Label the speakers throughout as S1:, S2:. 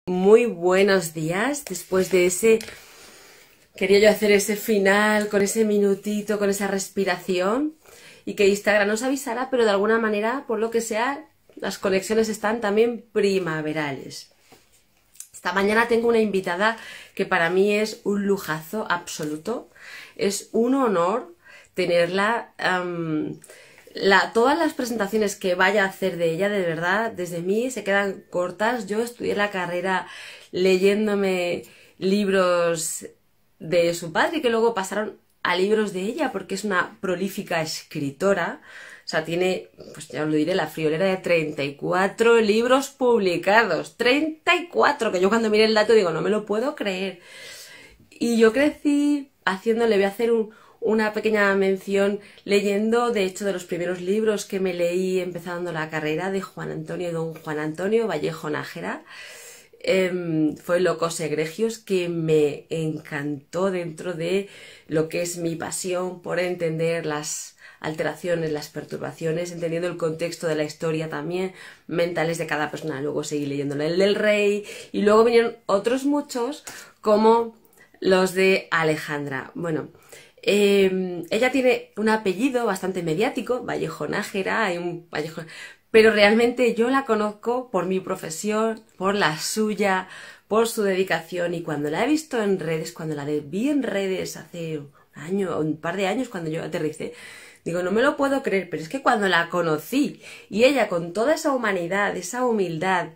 S1: Muy buenos días. Después de quería yo hacer ese final con ese minutito, con esa respiración y que Instagram nos avisara, pero de alguna manera, por lo que sea, las conexiones están también primaverales. Esta mañana tengo una invitada que para mí es un lujazo absoluto. Es un honor tenerla. Todas las presentaciones que vaya a hacer de ella, de verdad, desde mí se quedan cortas. Yo estudié la carrera leyéndome libros de su padre que luego pasaron a libros de ella porque es una prolífica escritora. O sea, tiene, pues ya os lo diré, la friolera de 34 libros publicados. 34, que yo cuando miré el dato digo, no me lo puedo creer. Y yo crecí haciéndole, voy a hacer una pequeña mención leyendo, de hecho, de los primeros libros que me leí empezando la carrera de don Juan Antonio Vallejo Nájera. Fue Locos Egregios, que me encantó dentro de lo que es mi pasión por entender las alteraciones, las perturbaciones, entendiendo el contexto de la historia también, mentales de cada persona. Luego seguí leyéndole el del Rey y luego vinieron otros muchos como los de Alejandra. Bueno, ella tiene un apellido bastante mediático, Vallejo Nájera, hay un Vallejo, pero realmente yo la conozco por mi profesión, por la suya, por su dedicación, y cuando la he visto en redes, cuando la vi en redes hace un par de años cuando yo aterricé, digo, no me lo puedo creer, pero es que cuando la conocí y ella con toda esa humanidad, esa humildad,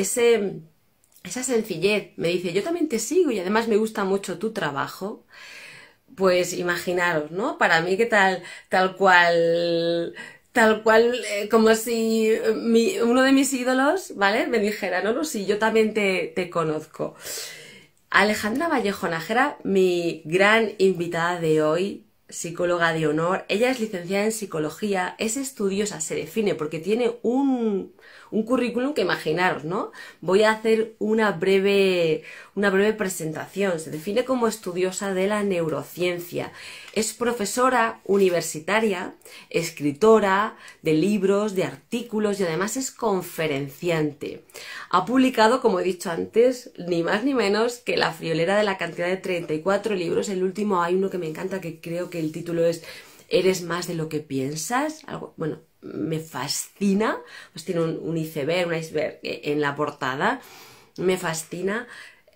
S1: esa sencillez, me dice, yo también te sigo y además me gusta mucho tu trabajo. Pues imaginaros, ¿no? Para mí que tal cual, como si uno de mis ídolos, ¿vale? Me dijera, no, sí, yo también te conozco. Alejandra Vallejo Nájera, mi gran invitada de hoy, psicóloga de honor. Ella es licenciada en psicología, es estudiosa, se define, porque tiene un currículum que imaginaros, ¿no? Voy a hacer una breve presentación. Se define como estudiosa de la neurociencia. Es profesora universitaria, escritora de libros, de artículos y además es conferenciante. Ha publicado, como he dicho antes, ni más ni menos que la friolera de la cantidad de 34 libros. El último hay uno que me encanta, que creo que el título es ¿Eres más de lo que piensas? Algo, bueno, me fascina. Pues tiene un iceberg en la portada. Me fascina.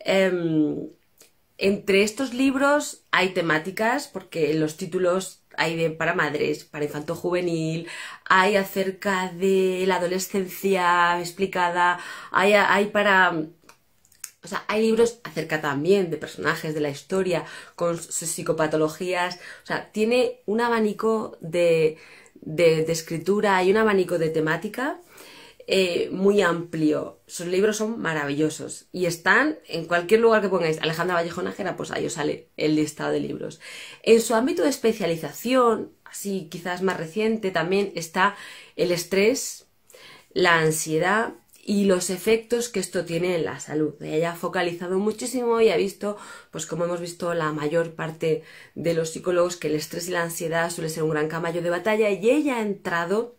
S1: Entre estos libros hay temáticas, porque en los títulos hay para madres, para infanto juvenil, hay acerca de la adolescencia explicada, hay para... O sea, hay libros acerca también de personajes de la historia con sus psicopatologías. O sea, tiene un abanico de escritura y un abanico de temática muy amplio. Sus libros son maravillosos y están en cualquier lugar que pongáis Alejandra Vallejo Nájera, pues ahí os sale el listado de libros. En su ámbito de especialización, así quizás más reciente, también está el estrés, la ansiedad y los efectos que esto tiene en la salud. Ella ha focalizado muchísimo y ha visto, pues como hemos visto la mayor parte de los psicólogos, que el estrés y la ansiedad suele ser un gran caballo de batalla, y ella ha entrado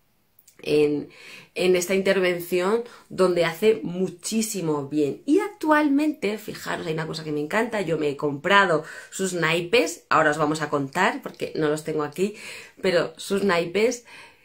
S1: en esta intervención donde hace muchísimo bien. Y actualmente, fijaros, hay una cosa que me encanta, yo me he comprado sus naipes, ahora os vamos a contar porque no los tengo aquí, pero sus naipes,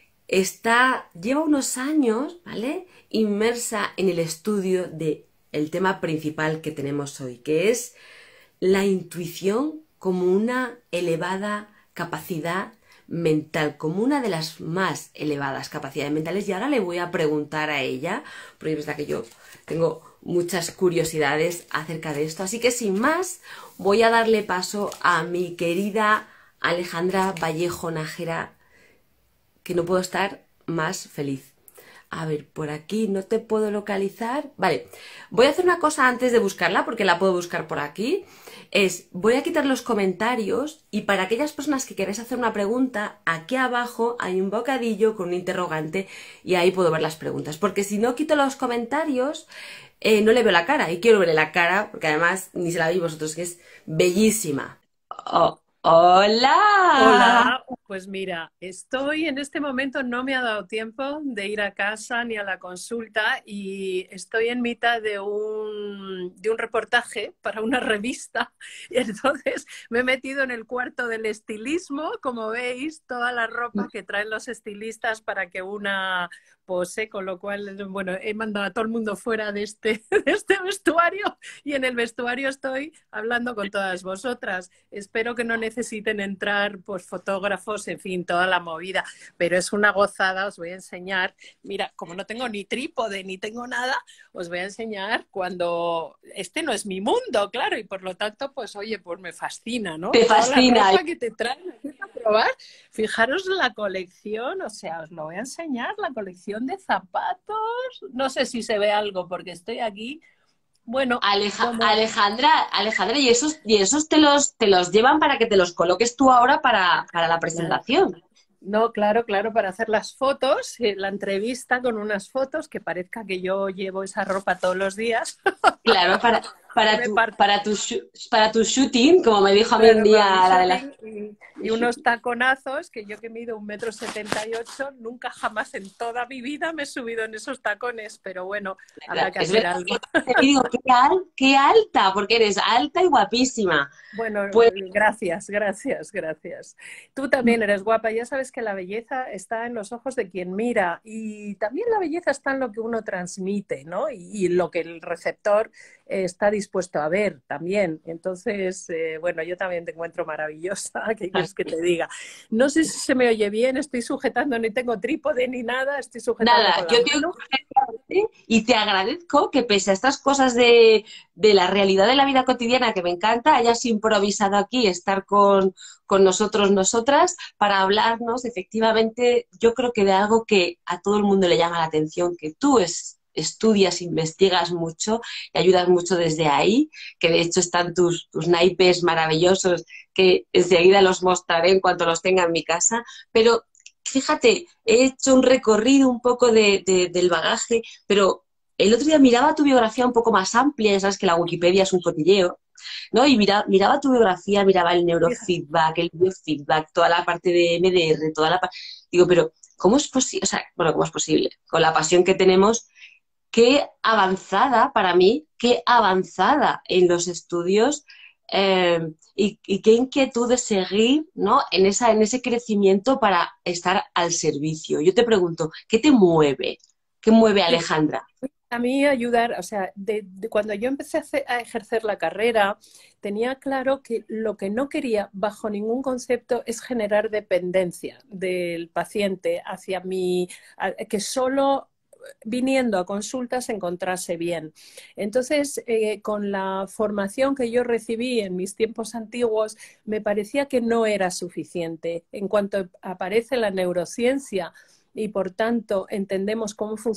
S1: lleva unos años, ¿vale?, inmersa en el estudio del tema principal que tenemos hoy, que es la intuición como una elevada capacidad mental, como una de las más elevadas capacidades mentales. Y ahora le voy a preguntar a ella, porque es verdad que yo tengo muchas curiosidades acerca de esto, así que sin más voy a darle paso a mi querida Alejandra Vallejo Nájera, que no puedo estar más feliz. A ver, por aquí no te puedo localizar. Vale, voy a hacer una cosa antes de buscarla, porque la puedo buscar por aquí. Voy a quitar los comentarios, y para aquellas personas que queráis hacer una pregunta, aquí abajo hay un bocadillo con un interrogante y ahí puedo ver las preguntas. Porque si no quito los comentarios, no le veo la cara, y quiero verle la cara, porque además ni se la veis vosotros, que es bellísima. Hola.
S2: Hola, pues mira, estoy en este momento, no me ha dado tiempo de ir a casa ni a la consulta y estoy en mitad de un reportaje para una revista y entonces me he metido en el cuarto del estilismo, como veis, toda la ropa que traen los estilistas para que una pose, con lo cual, bueno, he mandado a todo el mundo fuera de de este vestuario y en el vestuario estoy hablando con todas vosotras. Espero que no necesiten entrar pues fotógrafos, en fin, toda la movida, pero es una gozada, os voy a enseñar. Mira, como no tengo ni trípode ni tengo nada, os voy a enseñar cuando este no es mi mundo, claro, y por lo tanto, pues oye, pues me fascina, ¿no?
S1: Te
S2: Toda la
S1: fascina.
S2: ropa que te traen aquí a probar. Fijaros la colección, o sea, os lo voy a enseñar, la colección de zapatos. No sé si se ve algo porque estoy aquí. Bueno, como
S1: Alejandra, y esos te los llevan para que te los coloques tú ahora para la
S2: claro.
S1: presentación.
S2: No, claro, claro, para hacer las fotos, la entrevista con unas fotos que parezca que yo llevo esa ropa todos los días.
S1: Claro, para,
S2: Que
S1: para
S2: me
S1: tu,
S2: parto.
S1: para tu, shu- para tu shooting, como me dijo a mí un
S2: Claro, para mi
S1: día la de la...
S2: shooting y unos taconazos que yo que mido 1,78 m, nunca jamás en toda mi vida me he subido en esos tacones, pero bueno, habrá que
S1: Es
S2: hacer
S1: verdad
S2: algo.
S1: que te digo, qué alta, porque eres alta y guapísima.
S2: Bueno,
S1: Pues
S2: gracias, gracias, gracias. Tú también eres guapa. Ya sabes que la belleza está en los ojos de quien mira y también la belleza está en lo que uno transmite, ¿no? Y lo que el receptor está dispuesto a ver también. Entonces, bueno, yo también te encuentro maravillosa. ¿Qué quieres que te diga? No sé si se me oye bien. Estoy sujetando, ni tengo trípode ni nada. Estoy sujetando
S1: nada,
S2: con la
S1: yo te
S2: mano.
S1: y te agradezco que pese a estas cosas de la realidad de la vida cotidiana que me encanta, hayas improvisado aquí estar con nosotros, nosotras, para hablarnos efectivamente, yo creo que de algo que a todo el mundo le llama la atención, que tú estudias, investigas mucho y ayudas mucho desde ahí, que de hecho están tus naipes maravillosos que enseguida los mostraré en cuanto los tenga en mi casa, pero fíjate, he hecho un recorrido un poco del bagaje, pero el otro día miraba tu biografía un poco más amplia, ya sabes que la Wikipedia es un cotilleo, ¿no? Y miraba tu biografía, miraba el neurofeedback, el biofeedback, toda la parte de MDR, toda la parte... Digo, pero ¿cómo es posible? O sea, bueno, ¿cómo es posible? Con la pasión que tenemos, qué avanzada para mí, qué avanzada en los estudios y qué inquietud de seguir, ¿no? En ese crecimiento para estar al servicio. Yo te pregunto, ¿qué te mueve? ¿Qué mueve a Alejandra?
S2: A mí ayudar, o sea, cuando yo empecé a ejercer la carrera, tenía claro que lo que no quería bajo ningún concepto es generar dependencia del paciente hacia mí, que solo viniendo a consultas se encontrase bien. Entonces, con la formación que yo recibí en mis tiempos antiguos, me parecía que no era suficiente. En cuanto aparece la neurociencia, y por tanto entendemos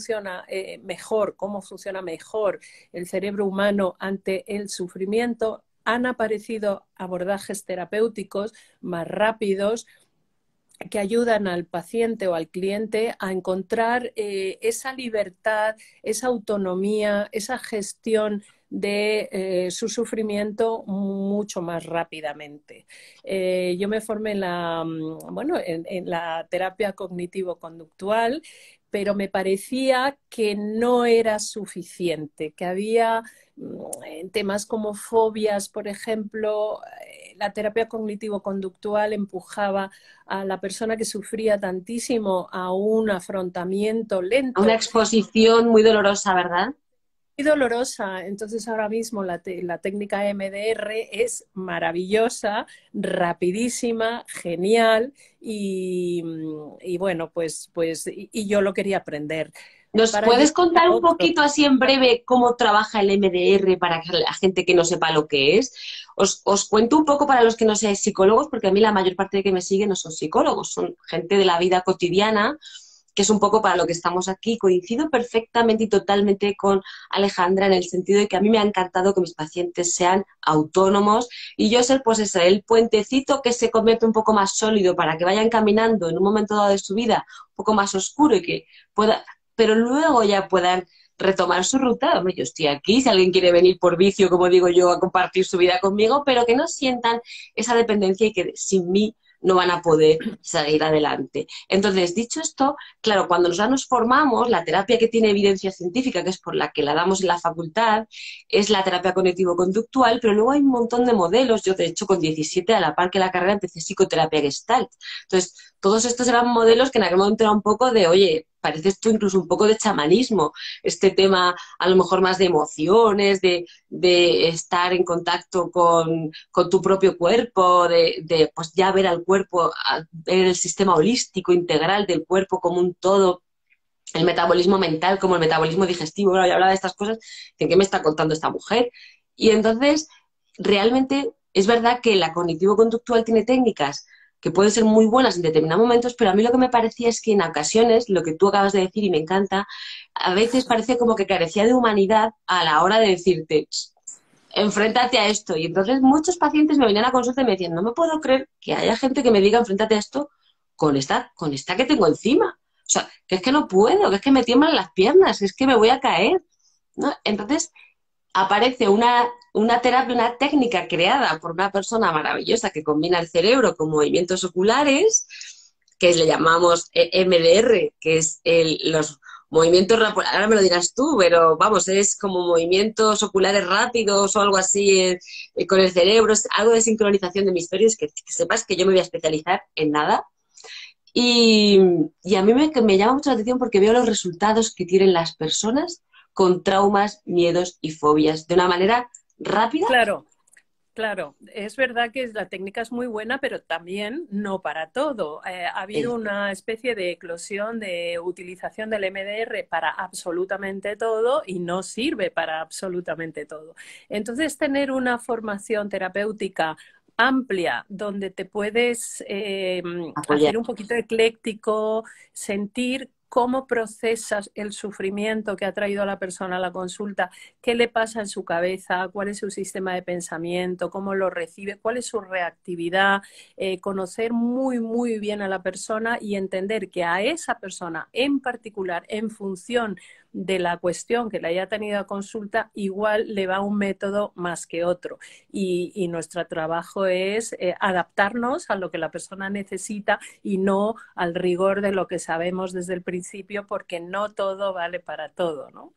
S2: cómo funciona mejor el cerebro humano ante el sufrimiento, han aparecido abordajes terapéuticos más rápidos que ayudan al paciente o al cliente a encontrar esa libertad, esa autonomía, esa gestión de su sufrimiento mucho más rápidamente. Yo me formé bueno, en la terapia cognitivo-conductual, pero me parecía que no era suficiente, que había temas como fobias, por ejemplo, la terapia cognitivo-conductual empujaba a la persona que sufría tantísimo a un afrontamiento
S1: Una
S2: lento
S1: exposición muy dolorosa, ¿verdad?
S2: y dolorosa. Entonces ahora mismo la técnica MDR es maravillosa, rapidísima, genial y bueno, y yo lo quería aprender.
S1: ¿Nos
S2: Para
S1: puedes
S2: llegar a
S1: contar un
S2: otro.
S1: poquito así en breve cómo trabaja el MDR para que la gente que no sepa lo que es? Os cuento un poco para los que no seáis psicólogos, porque a mí la mayor parte de que me siguen no son psicólogos, son gente de la vida cotidiana, que es un poco para lo que estamos aquí. Coincido perfectamente y totalmente con Alejandra en el sentido de que a mí me ha encantado que mis pacientes sean autónomos y yo ser pues ese, el puentecito que se convierte un poco más sólido para que vayan caminando en un momento dado de su vida un poco más oscuro y que pueda pero luego ya puedan retomar su ruta. Hombre, yo estoy aquí, si alguien quiere venir por vicio, como digo yo, a compartir su vida conmigo, pero que no sientan esa dependencia y que sin mí no van a poder seguir adelante. Entonces, dicho esto, claro, cuando nosotros nos formamos, la terapia que tiene evidencia científica, que es por la que la damos en la facultad, es la terapia cognitivo-conductual, pero luego hay un montón de modelos. Yo, de hecho, con 17, a la par que la carrera, empecé psicoterapia Gestalt. Entonces, todos estos eran modelos que en aquel momento era un poco de, oye, parece esto incluso un poco de chamanismo, este tema a lo mejor más de emociones, de estar en contacto con tu propio cuerpo, de pues ya ver al cuerpo, ver el sistema holístico integral del cuerpo como un todo, el metabolismo mental como el metabolismo digestivo. Bueno, ya hablaba de estas cosas, ¿de qué me está contando esta mujer? Y entonces, realmente es verdad que la cognitivo-conductual tiene técnicas que pueden ser muy buenas en determinados momentos, pero a mí lo que me parecía es que en ocasiones, lo que tú acabas de decir y me encanta, a veces parece como que carecía de humanidad a la hora de decirte, enfréntate a esto. Y entonces muchos pacientes me venían a consulta y me decían, no me puedo creer que haya gente que me diga, enfréntate a esto con esta que tengo encima. O sea, que es que no puedo, que es que me tiemblan las piernas, que es que me voy a caer, ¿no? Entonces aparece una terapia, una técnica creada por una persona maravillosa que combina el cerebro con movimientos oculares, que le llamamos MDR, que es los movimientos, ahora me lo dirás tú, pero vamos, es como movimientos oculares rápidos o algo así con el cerebro, es algo de sincronización de hemisferios, que sepas que yo me voy a especializar en nada. Y, y a mí me llama mucho la atención porque veo los resultados que tienen las personas con traumas, miedos y fobias de una manera rápida.
S2: Claro. Claro, es verdad que la técnica es muy buena, pero también no para todo. Ha habido una especie de eclosión de utilización del MDR para absolutamente todo y no sirve para absolutamente todo. Entonces, tener una formación terapéutica amplia donde te puedes
S1: Apoyar.
S2: hacer un poquito ecléctico, sentir cómo procesas el sufrimiento que ha traído a la persona a la consulta, qué le pasa en su cabeza, cuál es su sistema de pensamiento, cómo lo recibe, cuál es su reactividad, conocer muy, muy bien a la persona y entender que a esa persona en particular, en función de la cuestión que le haya tenido a consulta, igual le va un método más que otro. Y nuestro trabajo es adaptarnos a lo que la persona necesita y no al rigor de lo que sabemos desde el principio, porque no todo vale para todo, ¿no?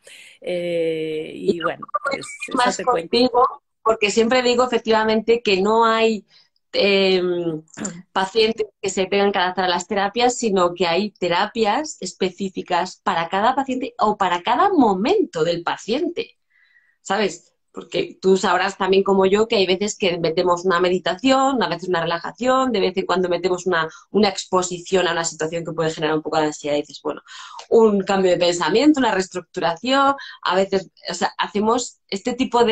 S1: Y
S2: Y bueno, pues eso
S1: más
S2: te cuento.
S1: contigo, porque siempre digo efectivamente que no hay eh, pacientes que se tengan que adaptar a las terapias, sino que hay terapias específicas para cada paciente o para cada momento del paciente, ¿sabes? Porque tú sabrás también como yo que hay veces que metemos una meditación, a veces una relajación, de vez en cuando metemos una exposición a una situación que puede generar un poco de ansiedad y dices, bueno, un cambio de pensamiento, una reestructuración, a veces, o sea, hacemos este tipo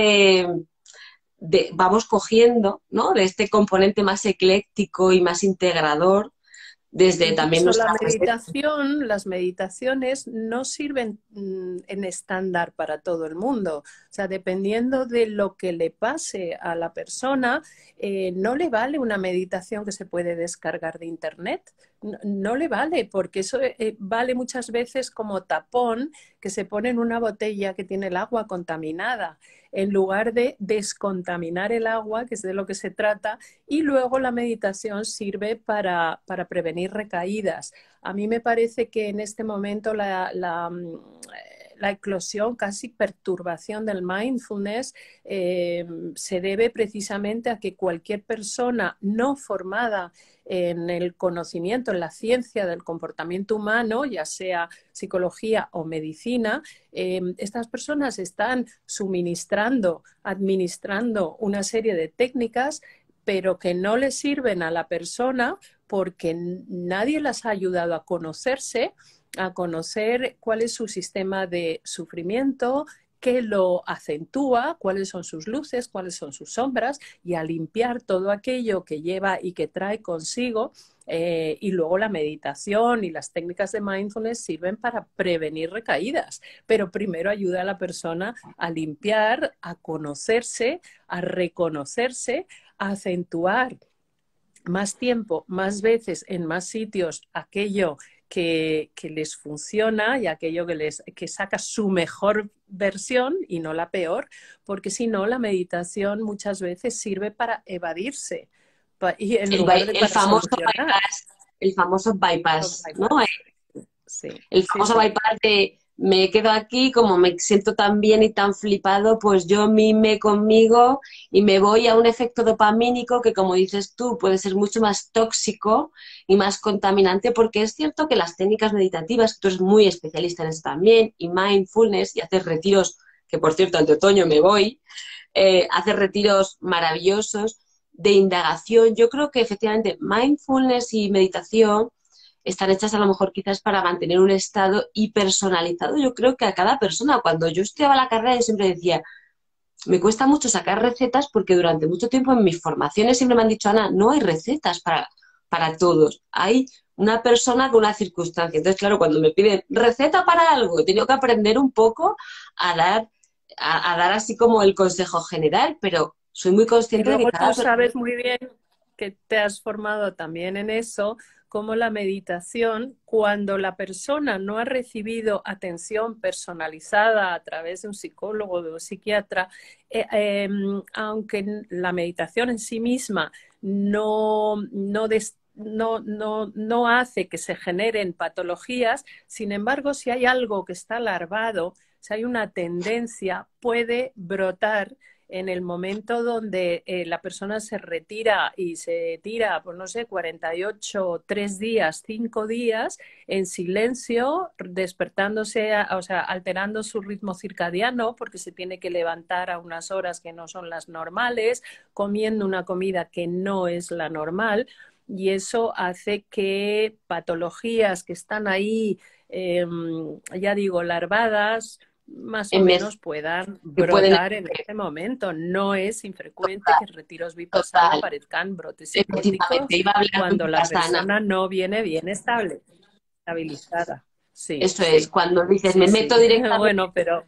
S1: vamos cogiendo, ¿no? De este componente más ecléctico y más integrador desde también
S2: Incluso la
S1: nuestra presencia.
S2: meditación, las meditaciones no sirven en estándar para todo el mundo. O sea, dependiendo de lo que le pase a la persona, no le vale una meditación que se puede descargar de internet. No, no le vale, porque eso vale muchas veces como tapón que se pone en una botella que tiene el agua contaminada, en lugar de descontaminar el agua, que es de lo que se trata, y luego la meditación sirve para prevenir recaídas. A mí me parece que en este momento la eclosión, casi perturbación del mindfulness, se debe precisamente a que cualquier persona no formada en el conocimiento, en la ciencia del comportamiento humano, ya sea psicología o medicina, estas personas están suministrando, administrando una serie de técnicas, pero que no le sirven a la persona porque nadie las ha ayudado a conocerse, a conocer cuál es su sistema de sufrimiento, qué lo acentúa, cuáles son sus luces, cuáles son sus sombras, y a limpiar todo aquello que lleva y que trae consigo. Y luego la meditación y las técnicas de mindfulness sirven para prevenir recaídas, pero primero ayuda a la persona a limpiar, a conocerse, a reconocerse, a acentuar más tiempo, más veces, en más sitios, aquello que les funciona y aquello que saca su mejor versión y no la peor, porque si no, la meditación muchas veces sirve para evadirse y en lugar de
S1: El
S2: para
S1: famoso
S2: solucionar.
S1: bypass, el famoso
S2: Los
S1: bypass, ¿no?
S2: bypass. Sí,
S1: El
S2: sí,
S1: famoso
S2: sí.
S1: bypass de me quedo aquí, como me siento tan bien y tan flipado, pues yo mime conmigo y me voy a un efecto dopamínico que, como dices tú, puede ser mucho más tóxico y más contaminante, porque es cierto que las técnicas meditativas, que tú eres muy especialista en eso también, y mindfulness, y haces retiros, que por cierto, al de otoño me voy, haces retiros maravillosos de indagación. Yo creo que efectivamente mindfulness y meditación están hechas a lo mejor quizás para mantener un estado hipersonalizado. Yo creo que a cada persona, cuando yo estudiaba la carrera, yo siempre decía, me cuesta mucho sacar recetas porque durante mucho tiempo en mis formaciones siempre me han dicho, Ana, no hay recetas para todos, hay una persona con una circunstancia. Entonces, claro, cuando me piden receta para algo, he tenido que aprender un poco a dar así como el consejo general, pero soy muy
S2: Y
S1: consciente de que
S2: luego
S1: cada
S2: tú
S1: persona...
S2: sabes muy bien que te has formado también en eso, como la meditación, cuando la persona no ha recibido atención personalizada a través de un psicólogo o de un psiquiatra, aunque la meditación en sí misma no hace que se generen patologías, sin embargo, si hay algo que está larvado, si hay una tendencia, puede brotar en el momento donde la persona se retira y se tira, pues no sé, 48, 3 días, 5 días en silencio, despertándose, o sea, alterando su ritmo circadiano porque se tiene que levantar a unas horas que no son las normales, comiendo una comida que no es la normal, y eso hace que patologías que están ahí, ya digo, larvadas, más o
S1: en
S2: menos puedan
S1: que pueden
S2: brotar en este momento. No es infrecuente que retiros vipassana
S1: total,
S2: aparezcan brotes
S1: efectivamente,
S2: psicóticos
S1: iba a hablar de
S2: cuando la
S1: Vipassana.
S2: persona no viene bien estabilizada. Sí,
S1: Eso es,
S2: sí,
S1: cuando dices
S2: sí,
S1: me
S2: sí.
S1: meto directamente,
S2: Bueno, pero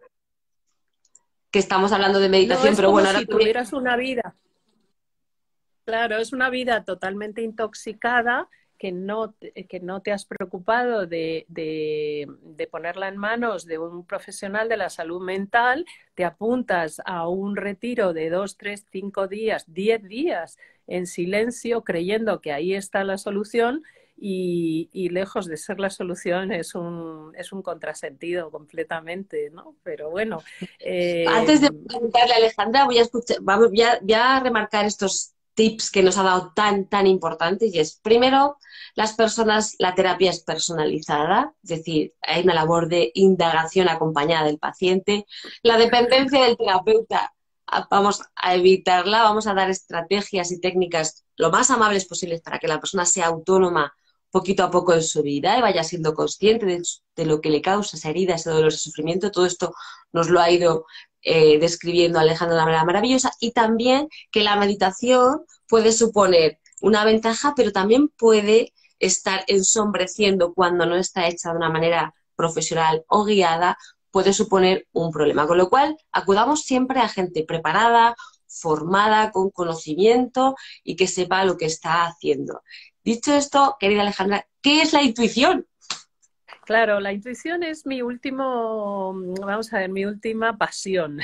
S1: que estamos hablando de
S2: no
S1: meditación,
S2: es
S1: pero
S2: como
S1: bueno, ahora
S2: si
S1: te voy-
S2: tuvieras una vida. Claro, es una vida totalmente intoxicada que no te has preocupado de ponerla en manos de un profesional de la salud mental, te apuntas a un retiro de 2, 3, 5 días, 10 días en silencio, creyendo que ahí está la solución y lejos de ser la solución es un contrasentido completamente, ¿no? Pero bueno, eh,
S1: antes de preguntarle a Alejandra, voy a escuchar, vamos, voy a remarcar estos tips que nos ha dado tan importantes, y es, primero, las personas, la terapia es personalizada, es decir, hay una labor de indagación acompañada del paciente. La dependencia del terapeuta, vamos a evitarla, vamos a dar estrategias y técnicas lo más amables posibles para que la persona sea autónoma poquito a poco en su vida y vaya siendo consciente de lo que le causa esa herida, ese dolor, ese sufrimiento. Todo esto nos lo ha ido describiendo Alejandro de una manera maravillosa, y también que la meditación puede suponer una ventaja, pero también puede estar ensombreciendo cuando no está hecha de una manera profesional o guiada, puede suponer un problema. Con lo cual, acudamos siempre a gente preparada, formada, con conocimiento y que sepa lo que está haciendo. Dicho esto, querida Alejandra, ¿qué es la intuición?
S2: claro, la intuición es mi último, vamos a ver, mi última pasión.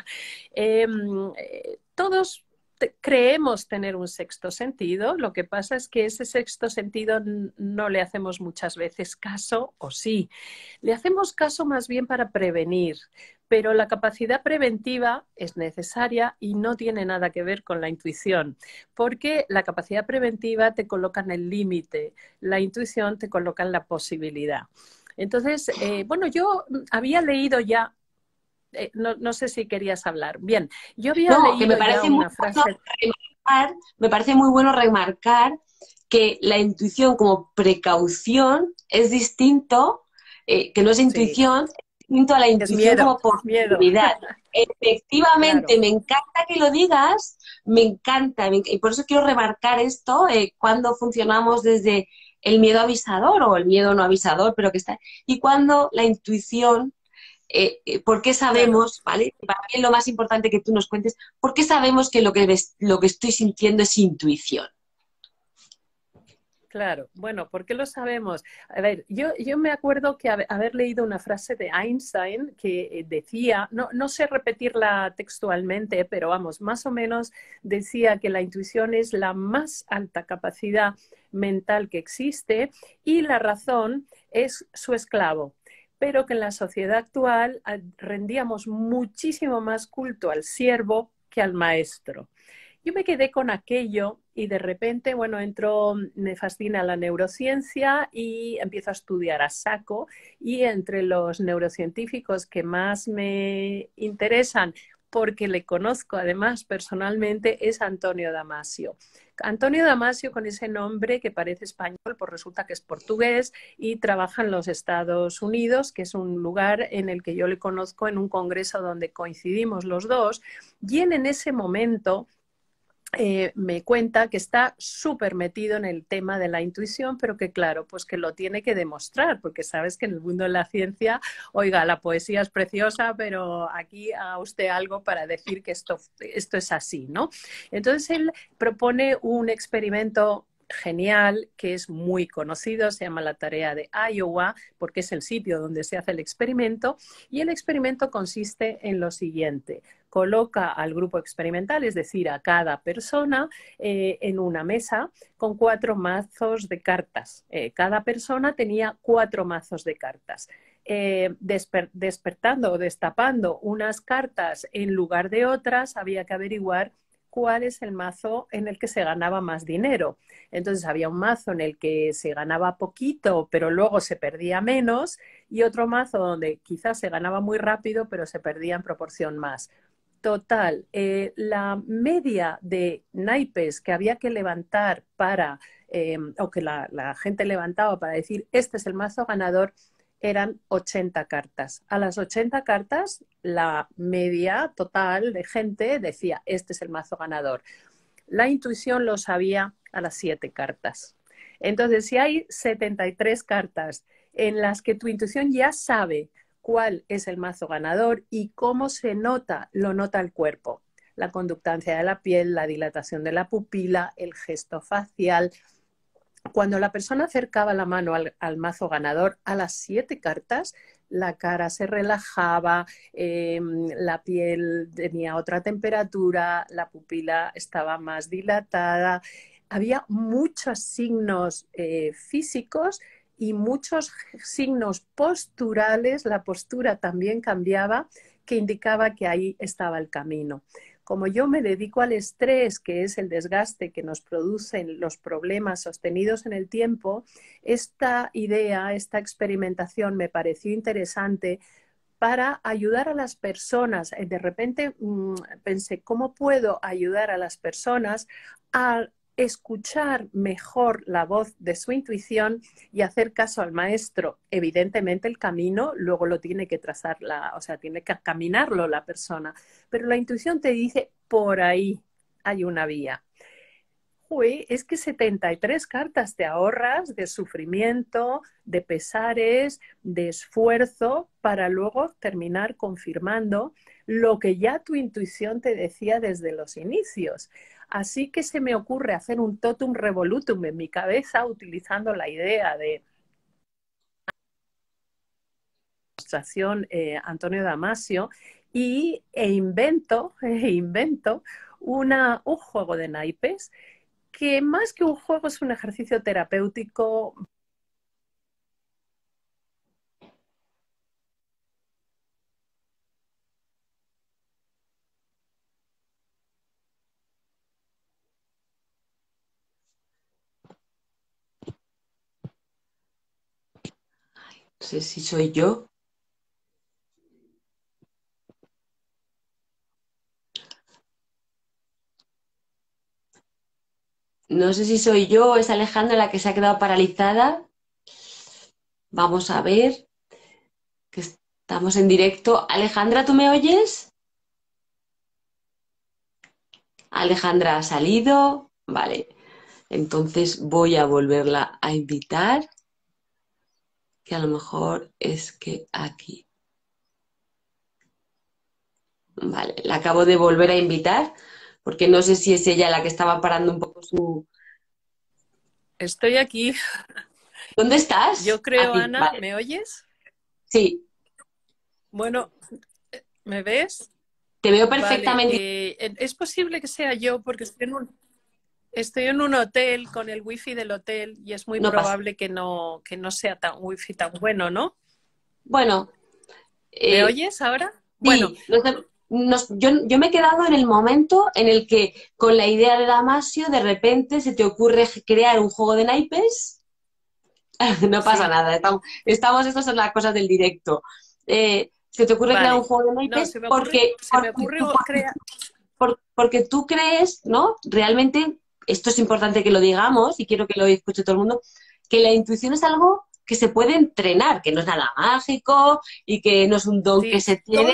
S2: Todos creemos tener un sexto sentido, lo que pasa es que ese sexto sentido no le hacemos muchas veces caso, o sí, le hacemos caso más bien para prevenir, pero la capacidad preventiva es necesaria y no tiene nada que ver con la intuición, porque la capacidad preventiva te coloca en el límite, la intuición te coloca en la posibilidad. Entonces, bueno, yo había leído ya, no sé si querías hablar. Bien, yo había
S1: No, que me
S2: leído ya
S1: parece muy
S2: una
S1: bueno
S2: frase.
S1: me parece muy bueno remarcar que la intuición como precaución es distinto, que no es
S2: Sí,
S1: intuición, es distinto a la
S2: es
S1: intuición
S2: miedo,
S1: como
S2: es miedo.
S1: posibilidad.
S2: Claro.
S1: Efectivamente, me encanta que lo digas, me encanta, y por eso quiero remarcar esto, cuando funcionamos desde el miedo avisador o el miedo no avisador, pero que está, y cuando la intuición, ¿por qué
S2: Claro.
S1: sabemos, ¿vale? Para mí es lo más importante que tú nos cuentes, ¿por qué sabemos que lo que estoy sintiendo es intuición?
S2: Claro, bueno, ¿por qué lo sabemos? A ver, yo me acuerdo que haber leído una frase de Einstein que decía, no sé repetirla textualmente, pero vamos, más o menos decía que la intuición es la más alta capacidad mental que existe y la razón es su esclavo, pero que en la sociedad actual rendíamos muchísimo más culto al siervo que al maestro. Yo me quedé con aquello y de repente, bueno, me fascina la neurociencia y empiezo a estudiar a saco y entre los neurocientíficos que más me interesan, porque le conozco además personalmente, es Antonio Damasio. Antonio Damasio, con ese nombre que parece español, pues resulta que es portugués y trabaja en los Estados Unidos, que es un lugar en el que yo le conozco en un congreso donde coincidimos los dos. Y en ese momento me cuenta que está súper metido en el tema de la intuición, pero que claro, pues que lo tiene que demostrar, porque sabes que en el mundo de la ciencia, oiga, la poesía es preciosa, pero aquí haga usted algo para decir que esto es así, ¿no? Entonces él propone un experimento genial que es muy conocido, se llama la tarea de Iowa, porque es el sitio donde se hace el experimento, y el experimento consiste en lo siguiente: coloca al grupo experimental, es decir, a cada persona, en una mesa con 4 mazos de cartas. Cada persona tenía 4 mazos de cartas. Despertando o destapando unas cartas en lugar de otras, había que averiguar cuál es el mazo en el que se ganaba más dinero. Entonces había un mazo en el que se ganaba poquito, pero luego se perdía menos, y otro mazo donde quizás se ganaba muy rápido, pero se perdía en proporción más. Total, la media de naipes que había que levantar o que la gente levantaba para decir este es el mazo ganador, eran 80 cartas. A las 80 cartas, la media total de gente decía este es el mazo ganador. La intuición lo sabía a las 7 cartas. Entonces, si hay 73 cartas en las que tu intuición ya sabe cuál es el mazo ganador y cómo se nota, lo nota el cuerpo. La conductancia de la piel, la dilatación de la pupila, el gesto facial. Cuando la persona acercaba la mano al mazo ganador a las 7 cartas, la cara se relajaba, la piel tenía otra temperatura, la pupila estaba más dilatada. Había muchos signos físicos y muchos signos posturales, la postura también cambiaba, que indicaba que ahí estaba el camino. Como yo me dedico al estrés, que es el desgaste que nos producen los problemas sostenidos en el tiempo, esta idea, esta experimentación me pareció interesante para ayudar a las personas. De repente pensé, ¿cómo puedo ayudar a las personas a escuchar mejor la voz de su intuición y hacer caso al maestro? Evidentemente el camino luego lo tiene que trazar, o sea, tiene que caminarlo la persona, pero la intuición te dice, por ahí hay una vía. Uy, es que 73 cartas te ahorras de sufrimiento, de pesares, de esfuerzo, para luego terminar confirmando lo que ya tu intuición te decía desde los inicios. Así que se me ocurre hacer un totum revolutum en mi cabeza utilizando la idea de ilustración Antonio Damasio invento un juego de naipes que más que un juego es un ejercicio terapéutico.
S1: No sé si soy yo. No sé si soy yo o es Alejandra la que se ha quedado paralizada. Vamos a ver, que estamos en directo. Alejandra, ¿tú me oyes? Alejandra ha salido. Vale, entonces voy a volverla a invitar, que a lo mejor es que aquí. Vale, la acabo de volver a invitar, porque no sé si es ella la que estaba parando un poco su...
S2: Estoy aquí.
S1: ¿Dónde estás?
S2: Yo creo,
S1: Aquí,
S2: Ana,
S1: vale.
S2: ¿me oyes?
S1: Sí,
S2: Bueno, ¿me ves?
S1: te veo
S2: Vale,
S1: perfectamente.
S2: es posible que sea yo porque estoy en un hotel con el wifi del hotel y es muy
S1: No pasa.
S2: probable que no sea tan wifi tan bueno, ¿no?
S1: Bueno,
S2: ¿Me
S1: eh,
S2: oyes ahora? Bueno,
S1: sí, yo me he quedado en el momento en el que con la idea de Damasio de repente se te ocurre crear un juego de naipes. No pasa
S2: sí,
S1: nada, estas son las cosas del directo. Se te ocurre crear un
S2: vale.
S1: juego de
S2: No,
S1: naipes
S2: se me ocurre crear.
S1: porque tú crees, ¿no? Realmente, esto es importante que lo digamos y quiero que lo escuche todo el mundo, que la intuición es algo que se puede entrenar, que no es nada mágico y que no es un don que
S2: Sí,
S1: se tiene,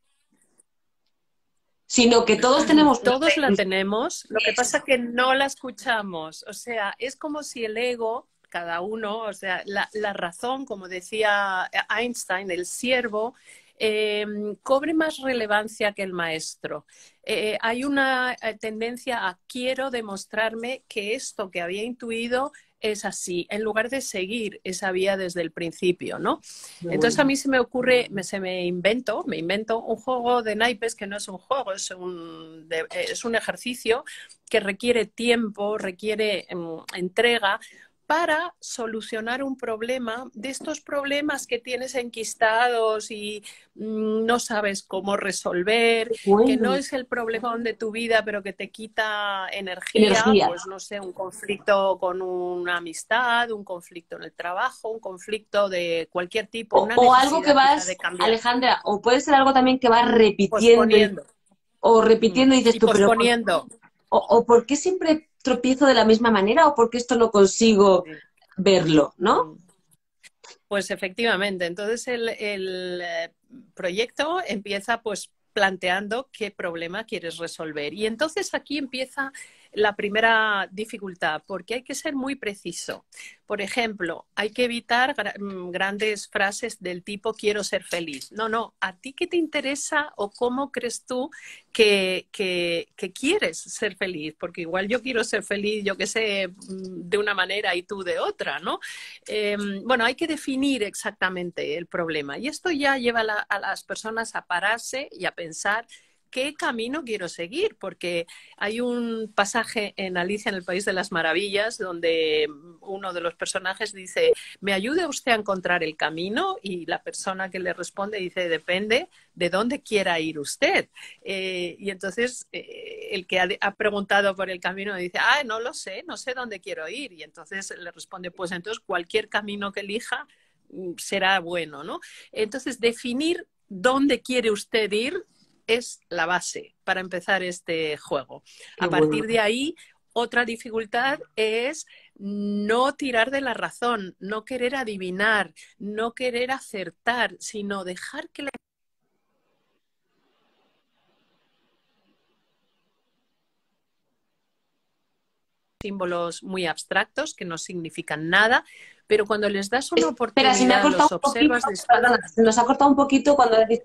S1: sino que todos tenemos una
S2: todos la
S1: intuición.
S2: tenemos, lo que pasa es que no la escuchamos. O sea, es como si el ego, cada uno, o sea, la razón, como decía Einstein, el siervo, cobre más relevancia que el maestro. Hay una tendencia a quiero demostrarme que esto que había intuido es así, en lugar de seguir esa vía desde el principio, ¿no?
S1: Muy
S2: Entonces a
S1: bueno.
S2: mí se me ocurre, me invento un juego de naipes que no es un juego, es un ejercicio que requiere tiempo, requiere entrega para solucionar un problema de estos problemas que tienes enquistados y no sabes cómo resolver, que no
S1: Bueno.
S2: es el problema de tu vida, pero que te quita energía,
S1: Energía.
S2: pues no sé, un conflicto con una amistad, un conflicto en el trabajo, un conflicto de cualquier tipo, una
S1: O algo que
S2: necesidad quizá de
S1: vas,
S2: cambiar,
S1: Alejandra, o puede ser algo también que vas repitiendo
S2: posponiendo
S1: o repitiendo y dices
S2: y
S1: tú, pero
S2: posponiendo.
S1: o ¿por qué siempre tropiezo de la misma manera o por qué esto no consigo
S2: Sí.
S1: verlo, ¿no?
S2: Pues efectivamente, entonces proyecto empieza pues planteando qué problema quieres resolver. Y entonces aquí empieza la primera dificultad, porque hay que ser muy preciso. Por ejemplo, hay que evitar grandes frases del tipo quiero ser feliz. No, no, ¿a ti qué te interesa o cómo crees tú que quieres ser feliz? Porque igual yo quiero ser feliz, yo qué sé, de una manera y tú de otra, ¿no? Bueno, hay que definir exactamente el problema y esto ya lleva a las personas a pararse y a pensar qué camino quiero seguir, porque hay un pasaje en Alicia en el País de las Maravillas donde uno de los personajes dice, ¿me ayuda usted a encontrar el camino? Y la persona que le responde dice, depende de dónde quiera ir usted. Y entonces el que ha preguntado por el camino dice, ah, no lo sé, no sé dónde quiero ir. Y entonces le responde, pues entonces cualquier camino que elija será bueno, ¿no? Entonces definir dónde quiere usted ir es la base para empezar este juego.
S1: Qué
S2: A
S1: bueno.
S2: partir de ahí, otra dificultad es no tirar de la razón, no querer adivinar, no querer acertar, sino dejar que la símbolos muy abstractos que no significan nada, pero cuando les das una
S1: Espera, se me ha
S2: oportunidad,
S1: cortado
S2: los
S1: un poquito,
S2: observas despacio.
S1: perdona, se nos ha cortado un poquito cuando decís,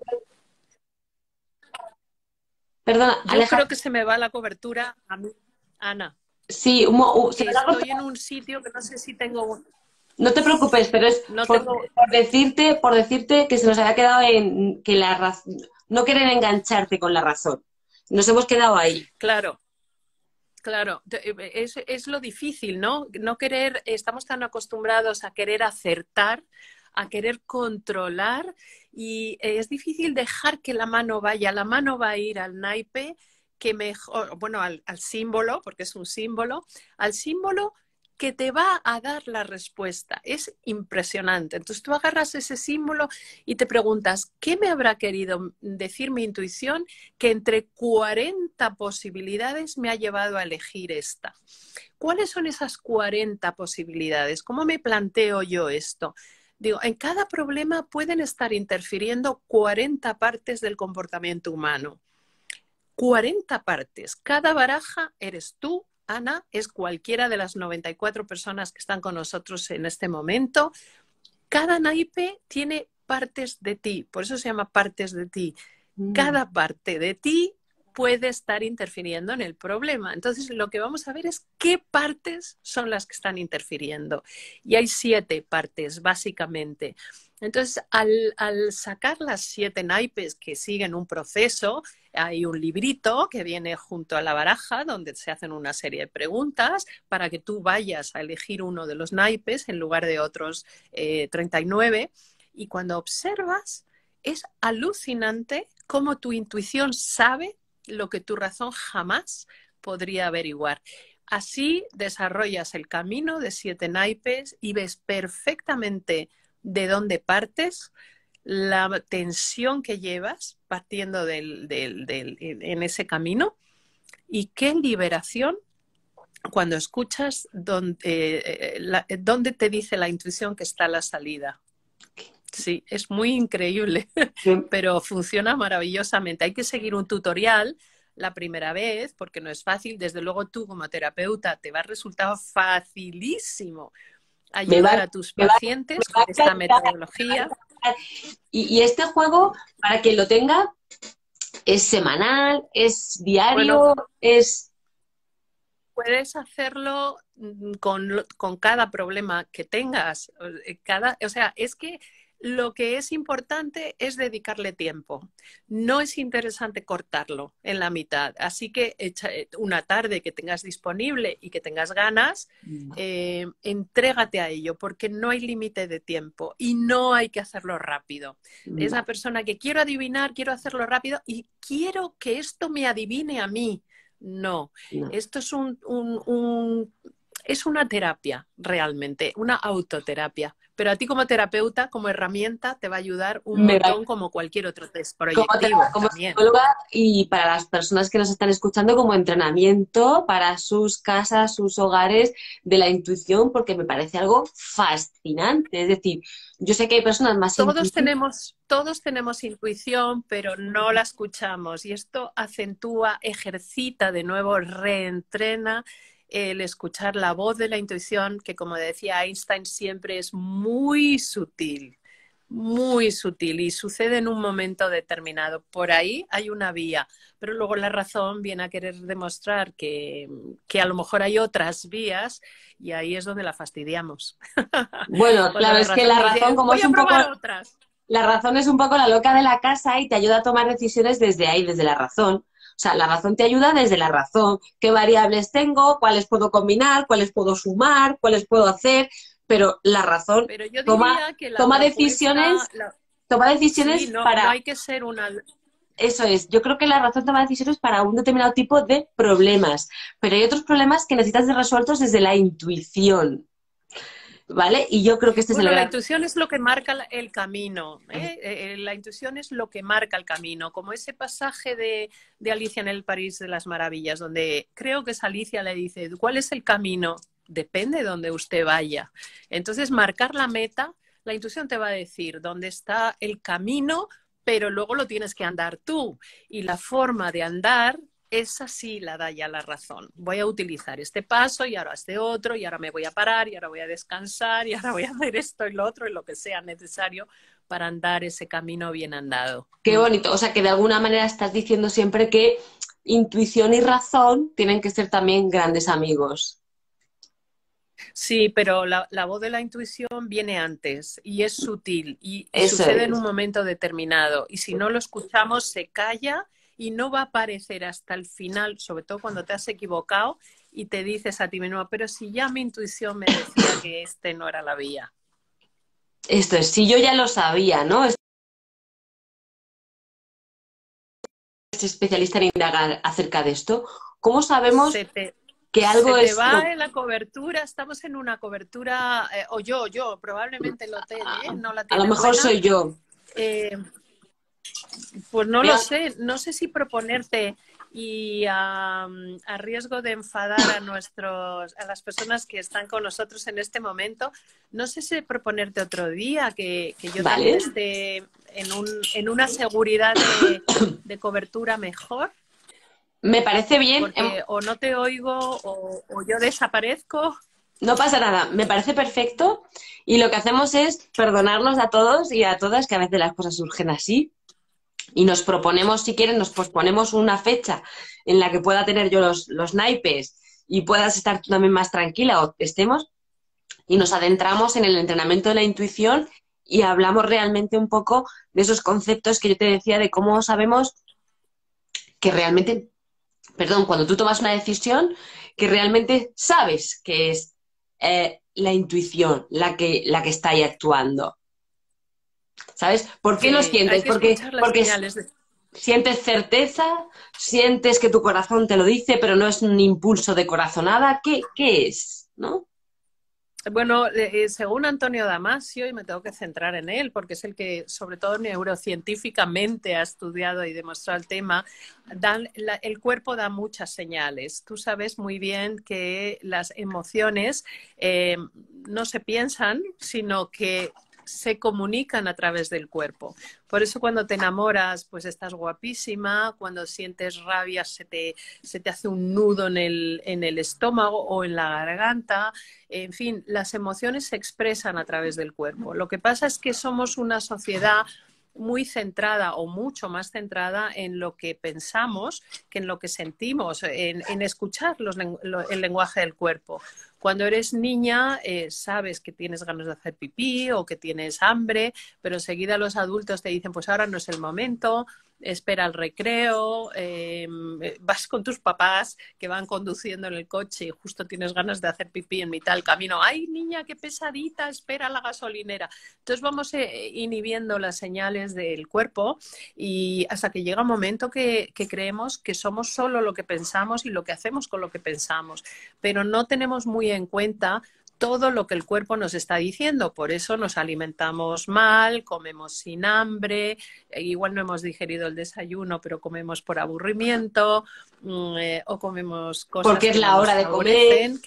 S1: perdona,
S2: Yo creo
S1: Alejandra,
S2: que se me va la cobertura a mí, Ana.
S1: sí, se me ha
S2: Estoy en
S1: cortado,
S2: un sitio que no sé si tengo,
S1: no te preocupes, pero es
S2: no tengo,
S1: por decirte que se nos había quedado en que la razón, no querer engancharte con la razón. Nos hemos quedado ahí.
S2: claro, claro, es lo difícil, ¿no? No querer, estamos tan acostumbrados a querer acertar, a querer controlar y es difícil dejar que la mano vaya. La mano va a ir al naipe que mejor, bueno, al símbolo, porque es un símbolo, al símbolo que te va a dar la respuesta. Es impresionante. Entonces tú agarras ese símbolo y te preguntas, ¿qué me habrá querido decir mi intuición que entre 40 posibilidades me ha llevado a elegir esta? ¿Cuáles son esas 40 posibilidades? ¿Cómo me planteo yo esto? Digo, en cada problema pueden estar interfiriendo 40 partes del comportamiento humano. 40 partes. Cada baraja eres tú, Ana, es cualquiera de las 94 personas que están con nosotros en este momento. Cada naipe tiene partes de ti, por eso se llama partes de ti.
S1: Mm,
S2: Cada parte de ti puede estar interfiriendo en el problema. Entonces, lo que vamos a ver es qué partes son las que están interfiriendo. Y hay 7 partes, básicamente. Entonces, al sacar las 7 naipes que siguen un proceso, hay un librito que viene junto a la baraja donde se hacen una serie de preguntas para que tú vayas a elegir uno de los naipes en lugar de otros 39. Y cuando observas, es alucinante cómo tu intuición sabe lo que tu razón jamás podría averiguar. Así desarrollas el camino de 7 naipes y ves perfectamente de dónde partes, la tensión que llevas partiendo en ese camino y qué liberación cuando escuchas dónde te dice la intuición que está la salida. Sí, es muy increíble, pero funciona maravillosamente. Hay que seguir un tutorial la primera vez porque no es fácil. Desde luego tú como terapeuta te va a resultar facilísimo ayudar a tus pacientes con esta metodología.
S3: Y este juego, para quien lo tenga, ¿es semanal? ¿Es diario?
S2: Bueno,
S3: ¿es...?
S2: puedes hacerlo con cada problema que tengas. O sea, es que lo que es importante es dedicarle tiempo. No es interesante cortarlo en la mitad. Así que una tarde que tengas disponible y que tengas ganas, entrégate a ello, porque no hay límite de tiempo y no hay que hacerlo rápido. Esa persona que quiero adivinar, quiero hacerlo rápido y quiero que esto me adivine a mí. No, esto es una terapia realmente, una autoterapia. Pero a ti como terapeuta, como herramienta, te va a ayudar un montón como cualquier otro test proyectivo
S3: como
S2: también.
S3: psicóloga y para las personas que nos están escuchando como entrenamiento para sus casas, sus hogares de la intuición, porque me parece algo fascinante. Es decir, yo sé que hay personas más
S2: Todos tenemos intuición, pero no la escuchamos. Y esto acentúa, ejercita de nuevo, reentrena el escuchar la voz de la intuición, que como decía Einstein, siempre es muy sutil y sucede en un momento determinado. Por ahí hay una vía, pero luego la razón viene a querer demostrar que a lo mejor hay otras vías y ahí es donde la fastidiamos.
S3: Bueno, claro, es que la razón, como es un poco... La razón es un poco la loca de la casa y te ayuda a tomar decisiones desde ahí, desde la razón. O sea, la razón te ayuda desde la razón. ¿Qué variables tengo? ¿Cuáles puedo combinar? ¿Cuáles puedo sumar? ¿Cuáles puedo hacer? Pero la razón toma decisiones
S2: sí,
S3: para...
S2: No hay que ser una...
S3: Eso es. Yo creo que la razón toma decisiones para un determinado tipo de problemas. Pero hay otros problemas que necesitas ser resueltos desde la intuición. ¿Vale? Y yo creo que este es el gran...
S2: La intuición es lo que marca el camino. La intuición es lo que marca el camino. Como ese pasaje de Alicia en el País de las Maravillas, donde creo que es Alicia le dice, ¿cuál es el camino? Depende de donde usted vaya. Entonces, marcar la meta, la intuición te va a decir dónde está el camino, pero luego lo tienes que andar tú. Y la forma de andar... esa sí la da ya la razón. Voy a utilizar este paso y ahora este otro y ahora me voy a parar y ahora voy a descansar y ahora voy a hacer esto y lo otro y lo que sea necesario para andar ese camino bien andado.
S3: Qué bonito. O sea, que de alguna manera estás diciendo siempre que intuición y razón tienen que ser también grandes amigos.
S2: Sí, pero la voz de la intuición viene antes y es sutil y
S3: Eso
S2: sucede
S3: es.
S2: en un momento determinado. Y si no lo escuchamos, se calla y no va a aparecer hasta el final, sobre todo cuando te has equivocado y te dices a ti mismo, pero si ya mi intuición me decía que este no era la vía.
S3: Esto es, si yo ya lo sabía, ¿no? Es especialista en indagar acerca de esto. ¿Cómo sabemos que algo
S2: se te
S3: es...
S2: va en la cobertura, estamos en una cobertura, o yo, probablemente lo tiene, no la
S3: A
S2: tiene
S3: lo mejor
S2: buena.
S3: soy yo.
S2: Pues no lo sé, no sé si proponerte y a riesgo de enfadar a las personas que están con nosotros en este momento, no sé si proponerte otro día que yo también esté en una seguridad de cobertura mejor.
S3: Me parece bien.
S2: Porque o no te oigo o yo desaparezco.
S3: No pasa nada, me parece perfecto y lo que hacemos es perdonarnos a todos y a todas, que a veces las cosas surgen así. y nos proponemos, si quieren, nos posponemos una fecha en la que pueda tener yo los naipes y puedas estar tú también más tranquila o estemos, y nos adentramos en el entrenamiento de la intuición y hablamos realmente un poco de esos conceptos que yo te decía de cómo sabemos que realmente, perdón, cuando tú tomas una decisión, que realmente sabes que es la intuición la que está ahí actuando. ¿Sabes? ¿Por qué lo
S2: Que hay
S3: sientes?
S2: que escuchar las
S3: Porque
S2: señales de...
S3: sientes certeza, sientes que tu corazón te lo dice, pero no es un impulso de corazonada. ¿Qué es? ¿No?
S2: Bueno, según Antonio Damasio, y me tengo que centrar en él, porque es el que, sobre todo neurocientíficamente, ha estudiado y demostrado el tema, el cuerpo da muchas señales. Tú sabes muy bien que las emociones no se piensan, sino que se comunican a través del cuerpo. Por eso cuando te enamoras, pues estás guapísima, cuando sientes rabia se te hace un nudo en el estómago o en la garganta. En fin, las emociones se expresan a través del cuerpo. Lo que pasa es que somos una sociedad muy centrada o mucho más centrada en lo que pensamos que en lo que sentimos, en escuchar el lenguaje del cuerpo. Cuando eres niña, sabes que tienes ganas de hacer pipí o que tienes hambre, pero enseguida los adultos te dicen, pues ahora no es el momento, espera el recreo, vas con tus papás que van conduciendo en el coche y justo tienes ganas de hacer pipí en mitad del camino. ¡Ay, niña, qué pesadita! Espera la gasolinera. Entonces vamos inhibiendo las señales del cuerpo y hasta que llega un momento que creemos que somos solo lo que pensamos y lo que hacemos con lo que pensamos, pero no tenemos muy en cuenta todo lo que el cuerpo nos está diciendo. Por eso nos alimentamos mal, comemos sin hambre, igual no hemos digerido el desayuno, pero comemos por aburrimiento, o comemos cosas
S3: Porque es
S2: que no
S3: la
S2: nos
S3: hora de comer.
S2: favorecen,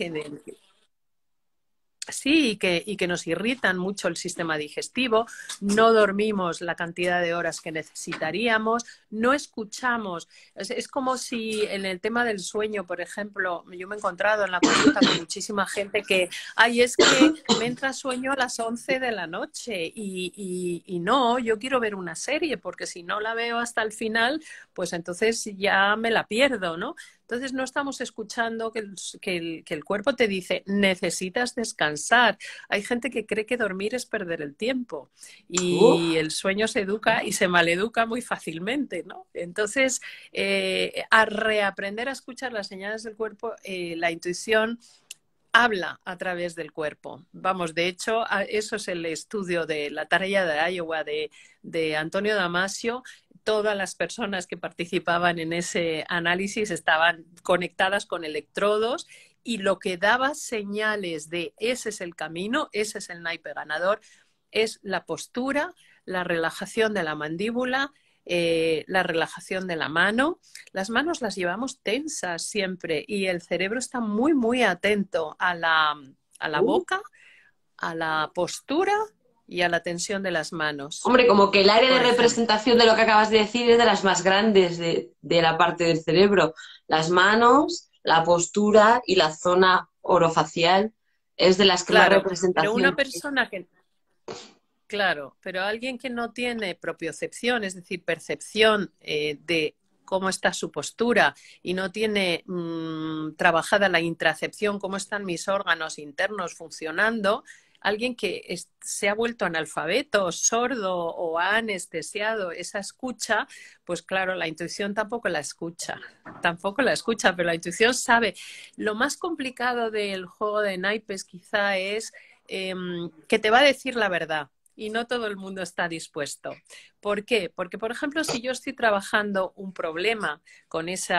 S2: sí, y que nos irritan mucho el sistema digestivo, no dormimos la cantidad de horas que necesitaríamos, no escuchamos. Es como si en el tema del sueño, por ejemplo, yo me he encontrado en la consulta con muchísima gente que, ay, es que me entra sueño a las 11 de la noche y no, yo quiero ver una serie porque si no la veo hasta el final, pues entonces ya me la pierdo, ¿no? Entonces no estamos escuchando que el cuerpo te dice, necesitas descansar. Hay gente que cree que dormir es perder el tiempo y
S3: Uf.
S2: el sueño se educa y se maleduca muy fácilmente, ¿no? Entonces, a reaprender a escuchar las señales del cuerpo, la intuición habla a través del cuerpo. Vamos, de hecho, eso es el estudio de la tarea de Iowa de Antonio Damasio. Todas las personas que participaban en ese análisis estaban conectadas con electrodos y lo que daba señales de ese es el camino, ese es el naipe ganador, es la postura, la relajación de la mandíbula, la relajación de la mano. Las manos las llevamos tensas siempre y el cerebro está muy, muy atento a la boca, a la postura y a la tensión de las manos,
S3: Hombre, como que el área de
S2: por ejemplo.
S3: representación de lo que acabas de decir es de las más grandes de la parte del cerebro. Las manos, la postura y la zona orofacial es de las que más
S2: Claro, pero
S3: representación
S2: una
S3: tiene.
S2: persona que, claro, pero alguien que no tiene propiocepción, es decir, percepción de cómo está su postura y no tiene trabajada la intracepción, cómo están mis órganos internos funcionando, alguien que se ha vuelto analfabeto, sordo o ha anestesiado esa escucha, pues claro, la intuición tampoco la escucha, pero la intuición sabe. Lo más complicado del juego de naipes quizá es que te va a decir la verdad. Y no todo el mundo está dispuesto. ¿Por qué? Porque, por ejemplo, si yo estoy trabajando un problema con ese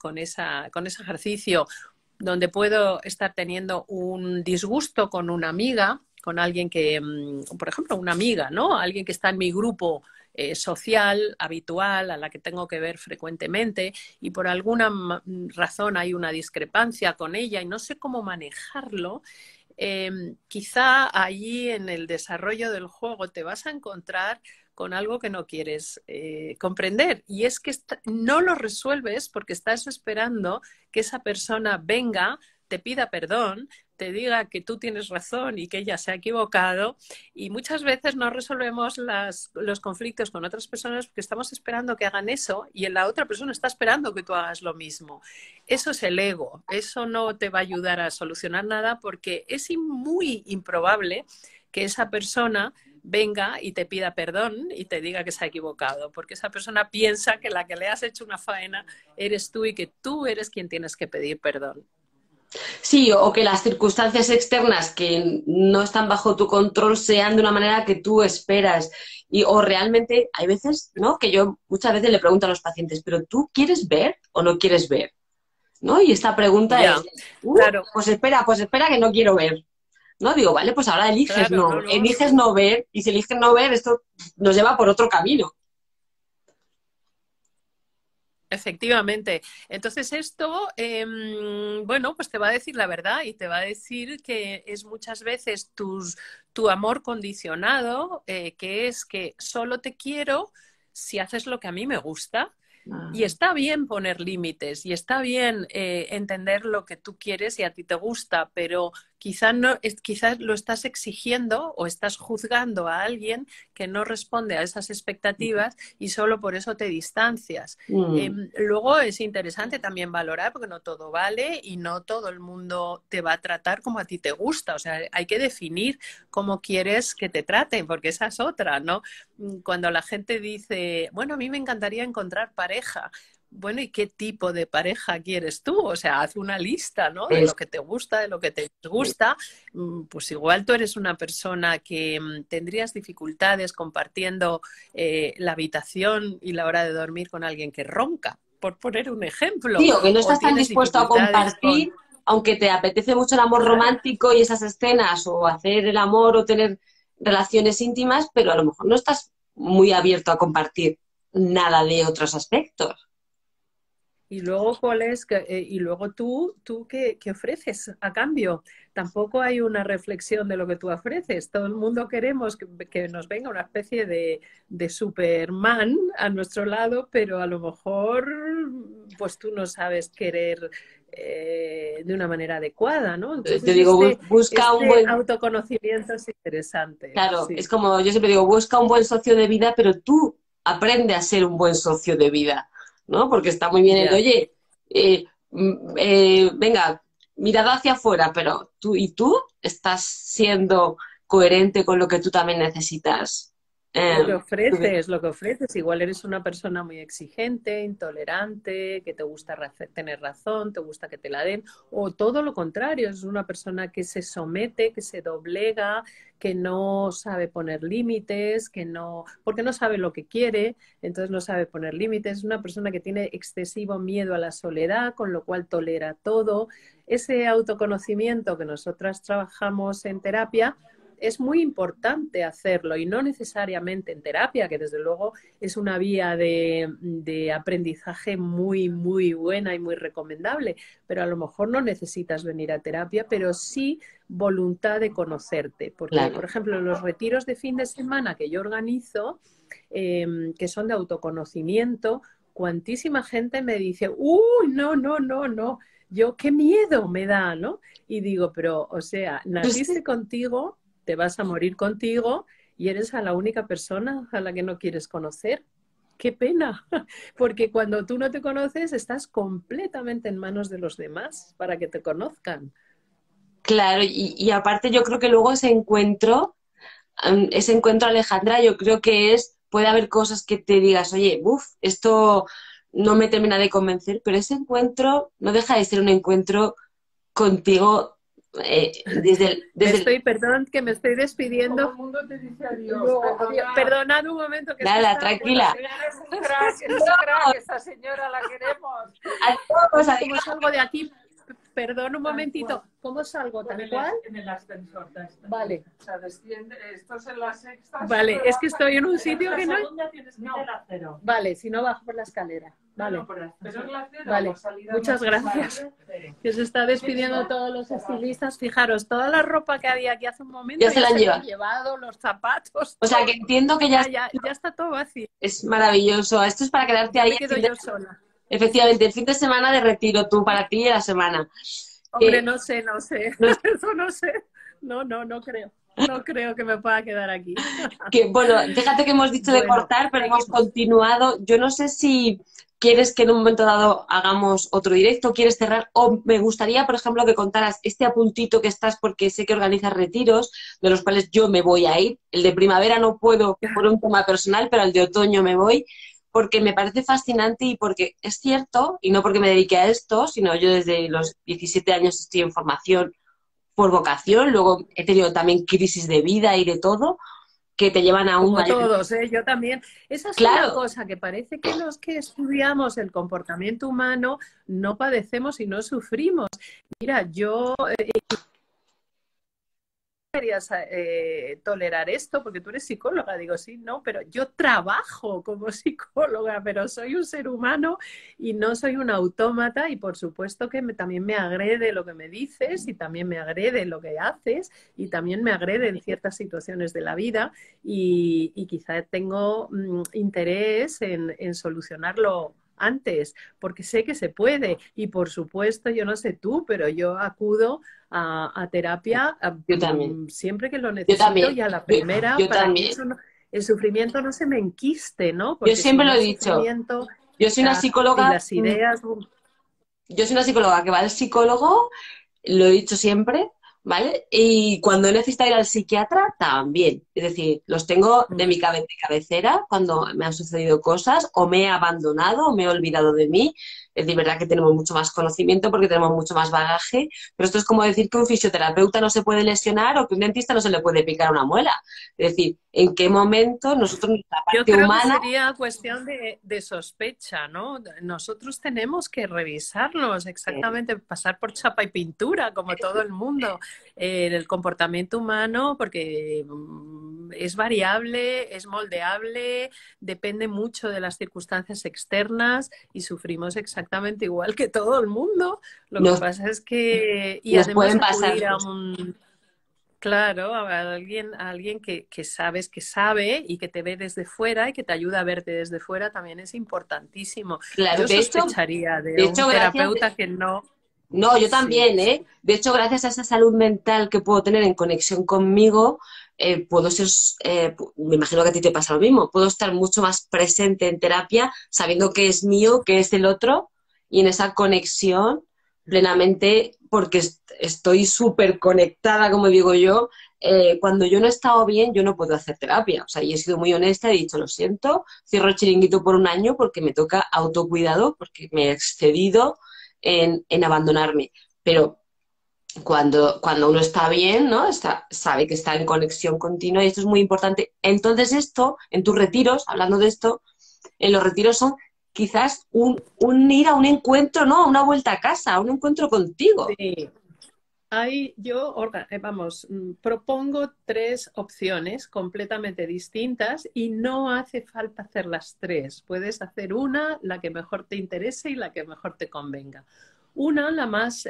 S2: ejercicio donde puedo estar teniendo un disgusto con una amiga, con alguien que, por ejemplo, una amiga, ¿no? Alguien que está en mi grupo social, habitual, a la que tengo que ver frecuentemente y por alguna razón hay una discrepancia con ella y no sé cómo manejarlo. Quizá allí en el desarrollo del juego te vas a encontrar con algo que no quieres comprender y es que no lo resuelves porque estás esperando que esa persona venga, te pida perdón, te diga que tú tienes razón y que ella se ha equivocado, y muchas veces no resolvemos los conflictos con otras personas porque estamos esperando que hagan eso y la otra persona está esperando que tú hagas lo mismo. Eso es el ego, eso no te va a ayudar a solucionar nada porque es muy improbable que esa persona venga y te pida perdón y te diga que se ha equivocado, porque esa persona piensa que la que le has hecho una faena eres tú y que tú eres quien tienes que pedir perdón.
S3: Sí, o que las circunstancias externas que no están bajo tu control sean de una manera que tú esperas. O realmente hay veces, ¿no? Que yo muchas veces le pregunto a los pacientes, ¿pero tú quieres ver o no quieres ver? ¿No? Y esta pregunta
S2: Ya,
S3: es,
S2: claro.
S3: pues espera que no quiero ver. ¿No? Digo, vale, pues ahora eliges
S2: Claro,
S3: eliges no ver, y si eliges no ver, esto nos lleva por otro camino.
S2: Efectivamente. Entonces esto, bueno, pues te va a decir la verdad y te va a decir que es muchas veces tu amor condicionado, que es que solo te quiero si haces lo que a mí me gusta. Y está bien poner límites y está bien entender lo que tú quieres y a ti te gusta, pero quizás lo estás exigiendo o estás juzgando a alguien que no responde a esas expectativas y solo por eso te distancias. Luego es interesante también valorar, porque no todo vale y no todo el mundo te va a tratar como a ti te gusta. O sea, hay que definir cómo quieres que te traten, porque esa es otra, ¿no? Cuando la gente dice, bueno, a mí me encantaría encontrar pareja. Bueno, ¿y qué tipo de pareja quieres tú? O sea, haz una lista, ¿no? De lo que te gusta, de lo que te gusta. Pues igual tú eres una persona que tendrías dificultades compartiendo la habitación y la hora de dormir con alguien que ronca, por poner un ejemplo.
S3: Sí, o que no estás tan dispuesto a compartir, aunque te apetece mucho el amor romántico y esas escenas, o hacer el amor o tener relaciones íntimas, pero a lo mejor no estás muy abierto a compartir nada de otros aspectos.
S2: Y luego, y luego tú ¿qué ofreces a cambio? Tampoco hay una reflexión de lo que tú ofreces. Todo el mundo queremos que nos venga una especie de Superman a nuestro lado, pero a lo mejor pues tú no sabes querer de una manera adecuada, ¿no? Entonces,
S3: te digo, busca un buen
S2: autoconocimiento es interesante.
S3: Claro,
S2: Sí.
S3: es como yo siempre digo, busca un buen socio de vida, pero tú aprende a ser un buen socio de vida, ¿no? Porque está muy bien el, oye, venga, mirada hacia afuera, pero tú estás siendo coherente con lo que tú también necesitas.
S2: Lo que ofreces, igual eres una persona muy exigente, intolerante, que te gusta tener razón, te gusta que te la den, o todo lo contrario, es una persona que se somete, que se doblega, que no sabe poner límites, porque no sabe lo que quiere, entonces no sabe poner límites, es una persona que tiene excesivo miedo a la soledad, con lo cual tolera todo. Ese autoconocimiento que nosotras trabajamos en terapia, es muy importante hacerlo y no necesariamente en terapia, que desde luego es una vía de aprendizaje muy, muy buena y muy recomendable, pero a lo mejor no necesitas venir a terapia, pero sí voluntad de conocerte. Porque, claro, por ejemplo, los retiros de fin de semana que yo organizo, que son de autoconocimiento, cuantísima gente me dice, ¡uy, no! Yo, qué miedo me da, ¿no? Y digo, pero, o sea, naciste contigo, te vas a morir contigo y eres a la única persona a la que no quieres conocer. ¡Qué pena! Porque cuando tú no te conoces, estás completamente en manos de los demás para que te conozcan.
S3: Claro, y aparte yo creo que luego ese encuentro, Alejandra, yo creo que puede haber cosas que te digas, oye, esto no me termina de convencer, pero ese encuentro no deja de ser un encuentro contigo.
S2: Perdón, que me estoy despidiendo. Todo el mundo te dice adiós. Perdonad un momento. Que
S3: nada, tranquila.
S2: Es un crack, esa señora la queremos. ¿Cómo salgo de aquí? Perdón un momentito. ¿Cómo salgo? ¿Tal cual?
S4: En el ascensor.
S2: Vale.
S4: O sea, desciende, esto es en la sexta.
S2: Vale, es que estoy en un sitio que no...
S4: Tienes que ir al acero.
S2: Vale, si no bajo por la escalera. Vale.
S4: No, pero es la acera,
S2: vale. Muchas gracias. Que se está despidiendo todos los estilistas. Fijaros, toda la ropa que había aquí hace un momento
S3: ya se la han
S2: llevado, los zapatos.
S3: O sea, que entiendo que ya
S2: está todo vacío.
S3: Es maravilloso. Esto es para quedarte ahí.
S2: Me quedo yo sola.
S3: Efectivamente, el fin de semana de retiro, tú para ti y la semana.
S2: Hombre, no sé.
S3: no-
S2: Eso no sé. No creo. No creo que me pueda quedar aquí.
S3: bueno, fíjate que hemos dicho de
S2: Bueno,
S3: cortar, pero hemos
S2: seguimos.
S3: continuado. Yo no sé si quieres que en un momento dado hagamos otro directo, quieres cerrar, o me gustaría, por ejemplo, que contaras este apuntito que estás, porque sé que organizas retiros, de los cuales yo me voy a ir. El de primavera no puedo por un tema personal, pero el de otoño me voy, porque me parece fascinante y porque es cierto, y no porque me dedique a esto, sino yo desde los 17 años estoy en formación por vocación, luego he tenido también crisis de vida y de todo, que te llevan a un
S2: Como
S3: mayor...
S2: todos, ¿eh? Yo también. Esa es una
S3: Claro,
S2: cosa que parece que los que estudiamos el comportamiento humano no padecemos y no sufrimos. Mira, yo deberías tolerar esto porque tú eres psicóloga. Digo, sí, no, pero yo trabajo como psicóloga, pero soy un ser humano y no soy un autómata y por supuesto que también me agrede lo que me dices y también me agrede lo que haces y también me agrede en ciertas situaciones de la vida y quizá tengo interés en solucionarlo antes, porque sé que se puede y por supuesto, yo no sé tú, pero yo acudo a terapia
S3: yo también,
S2: siempre que lo
S3: yo
S2: necesito
S3: también,
S2: y a la primera
S3: yo
S2: para que
S3: también.
S2: eso el sufrimiento no se me enquiste, ¿no?
S3: Yo
S2: Porque si
S3: siempre
S2: no
S3: lo
S2: el
S3: he dicho,
S2: sufrimiento
S3: yo soy una
S2: y
S3: psicóloga,
S2: las ideas...
S3: yo soy una psicóloga que va al psicólogo, lo he dicho siempre, ¿vale? Y cuando he necesitado ir al psiquiatra, también. Es decir, los tengo de mi de cabecera cuando me han sucedido cosas, o me he abandonado, o me he olvidado de mí. Es de verdad que tenemos mucho más conocimiento porque tenemos mucho más bagaje, pero esto es como decir que un fisioterapeuta no se puede lesionar o que un dentista no se le puede picar una muela. Es decir, ¿en qué momento nosotros, nuestra
S2: Yo
S3: parte
S2: creo que
S3: humana,
S2: sería cuestión de sospecha, ¿no? Nosotros tenemos que revisarnos exactamente, pasar por chapa y pintura, como todo el mundo, el comportamiento humano, porque es variable, es moldeable, depende mucho de las circunstancias externas y sufrimos exactamente igual que todo el mundo. Lo que
S3: nos,
S2: pasa es que, y
S3: nos
S2: además
S3: pueden pasar
S2: acudir a
S3: cosas?
S2: un... Claro, a alguien que sabes que sabe y que te ve desde fuera y que te ayuda a verte desde fuera también es importantísimo.
S3: Claro,
S2: Yo sospecharía de
S3: de
S2: un
S3: hecho, gracias.
S2: terapeuta que no.
S3: No, yo
S2: Sí,
S3: también, ¿eh? De hecho, gracias a esa salud mental que puedo tener en conexión conmigo, puedo ser, me imagino que a ti te pasa lo mismo, puedo estar mucho más presente en terapia sabiendo que es mío, que es el otro, y en esa conexión plenamente, porque estoy súper conectada, como digo yo. Cuando yo no he estado bien, yo no puedo hacer terapia. O sea, y he sido muy honesta, he dicho, lo siento, cierro el chiringuito por un año porque me toca autocuidado, porque me he excedido en abandonarme. Pero cuando uno está bien, ¿no? Sabe que está en conexión continua y esto es muy importante. Entonces esto, en tus retiros, hablando de esto, en los retiros son quizás un ir a un encuentro, ¿no? Una vuelta a casa, un encuentro contigo.
S2: sí. Ahí yo, vamos, propongo tres opciones completamente distintas y no hace falta hacer las tres. Puedes hacer una, la que mejor te interese y la que mejor te convenga. Una, la más,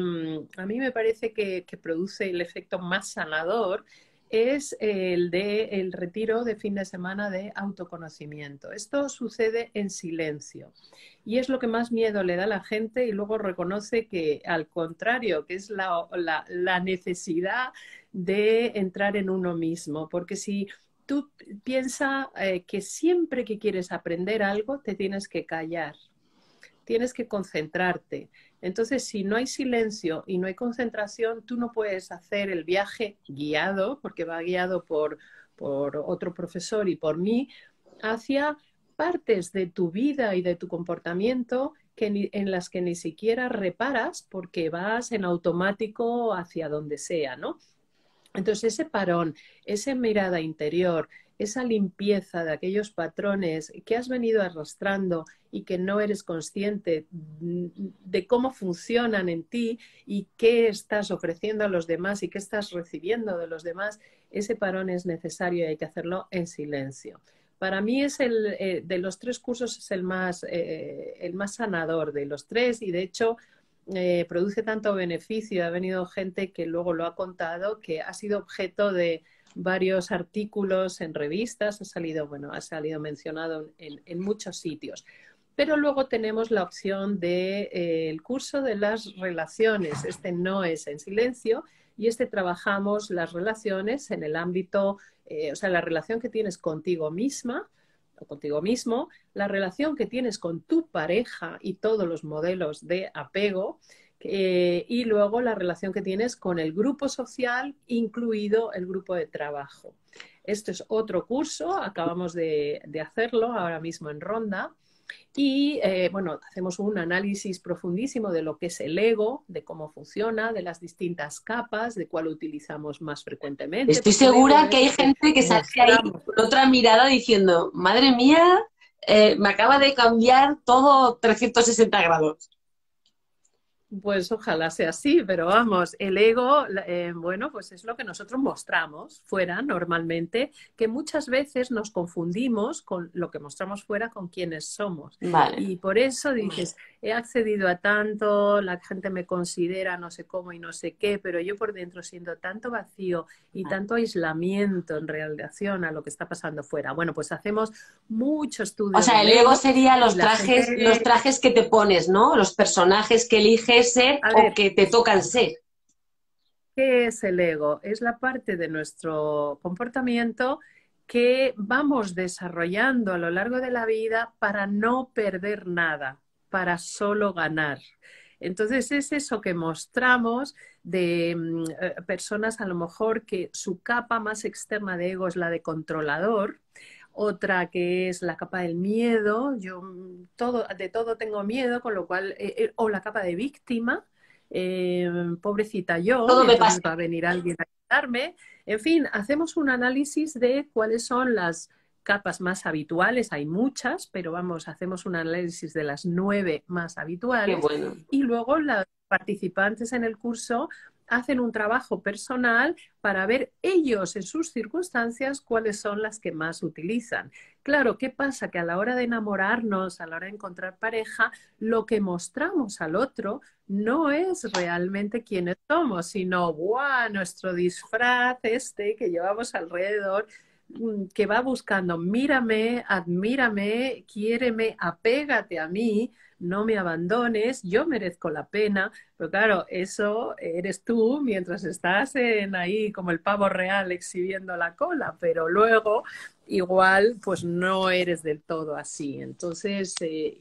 S2: a mí me parece que produce el efecto más sanador, es el de el retiro de fin de semana de autoconocimiento. Esto sucede en silencio y es lo que más miedo le da a la gente y luego reconoce que al contrario, que es la necesidad de entrar en uno mismo, porque si tú piensas que siempre que quieres aprender algo te tienes que callar, tienes que concentrarte. Entonces, si no hay silencio y no hay concentración, tú no puedes hacer el viaje guiado, porque va guiado por otro profesor y por mí, hacia partes de tu vida y de tu comportamiento en las que ni siquiera reparas porque vas en automático hacia donde sea, ¿no? Entonces, ese parón, esa mirada interior, esa limpieza de aquellos patrones que has venido arrastrando y que no eres consciente de cómo funcionan en ti y qué estás ofreciendo a los demás y qué estás recibiendo de los demás, ese parón es necesario y hay que hacerlo en silencio. Para mí es de los tres cursos es el más sanador de los tres y de hecho produce tanto beneficio. Ha venido gente que luego lo ha contado, que ha sido objeto de varios artículos en revistas, ha salido mencionado en muchos sitios. Pero luego tenemos la opción de el curso de las relaciones. Este no es en silencio y este trabajamos las relaciones en el ámbito, o sea, la relación que tienes contigo misma o contigo mismo, la relación que tienes con tu pareja y todos los modelos de apego, y luego la relación que tienes con el grupo social, incluido el grupo de trabajo. Este es otro curso, acabamos de hacerlo ahora mismo en Ronda. Y bueno, hacemos un análisis profundísimo de lo que es el ego, de cómo funciona, de las distintas capas, de cuál utilizamos más frecuentemente.
S3: Estoy segura que hay gente que sale ahí con otra mirada diciendo, madre mía, me acaba de cambiar todo 360 grados.
S2: Pues ojalá sea así, pero vamos, el ego, bueno, pues es lo que nosotros mostramos fuera normalmente, que muchas veces nos confundimos con lo que mostramos fuera con quienes somos.
S3: Vale.
S2: Y por eso dices, he accedido a tanto, la gente me considera no sé cómo y no sé qué, pero yo por dentro siento tanto vacío y tanto aislamiento en relación a lo que está pasando fuera. Bueno, pues hacemos mucho estudio.
S3: O sea, el ego sería los trajes que te pones, ¿no? Los personajes que eliges ser o que te tocan ser.
S2: ¿Qué es el ego? Es la parte de nuestro comportamiento que vamos desarrollando a lo largo de la vida para no perder nada, para solo ganar. Entonces es eso que mostramos de personas a lo mejor que su capa más externa de ego es la de controlador, otra que es la capa del miedo, yo de todo tengo miedo, con lo cual, o la capa de víctima, pobrecita yo,
S3: todo me
S2: entonces
S3: pasa.
S2: va a venir alguien a ayudarme. En fin, hacemos un análisis de cuáles son las capas más habituales, hay muchas, pero vamos, hacemos un análisis de las 9 más habituales.
S3: Qué bueno.
S2: Y luego los participantes en el curso hacen un trabajo personal para ver ellos en sus circunstancias cuáles son las que más utilizan. Claro, ¿qué pasa? Que a la hora de enamorarnos, a la hora de encontrar pareja, lo que mostramos al otro no es realmente quienes somos, sino ¡buah! Nuestro disfraz este que llevamos alrededor, que va buscando, mírame, admírame, quiéreme, apégate a mí, no me abandones, yo merezco la pena. Pero claro, eso eres tú mientras estás ahí como el pavo real exhibiendo la cola, pero luego igual pues no eres del todo así. Entonces,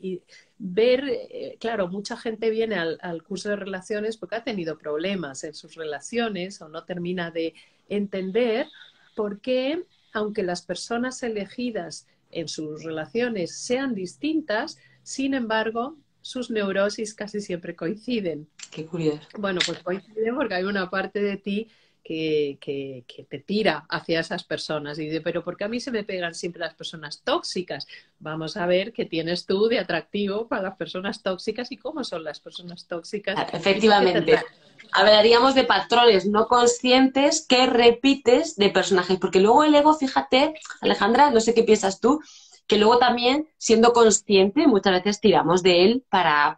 S2: ver, claro, mucha gente viene al curso de relaciones porque ha tenido problemas en sus relaciones o no termina de entender por qué, aunque las personas elegidas en sus relaciones sean distintas, sin embargo, sus neurosis casi siempre coinciden.
S3: Qué curioso.
S2: Bueno, pues coinciden porque hay una parte de ti que te tira hacia esas personas. Y dice, pero ¿por qué a mí se me pegan siempre las personas tóxicas? Vamos a ver qué tienes tú de atractivo para las personas tóxicas y cómo son las personas tóxicas.
S3: Efectivamente. Hablaríamos de patrones no conscientes que repites de personajes. Porque luego el ego, fíjate, Alejandra, no sé qué piensas tú, que luego también, siendo consciente, muchas veces tiramos de él para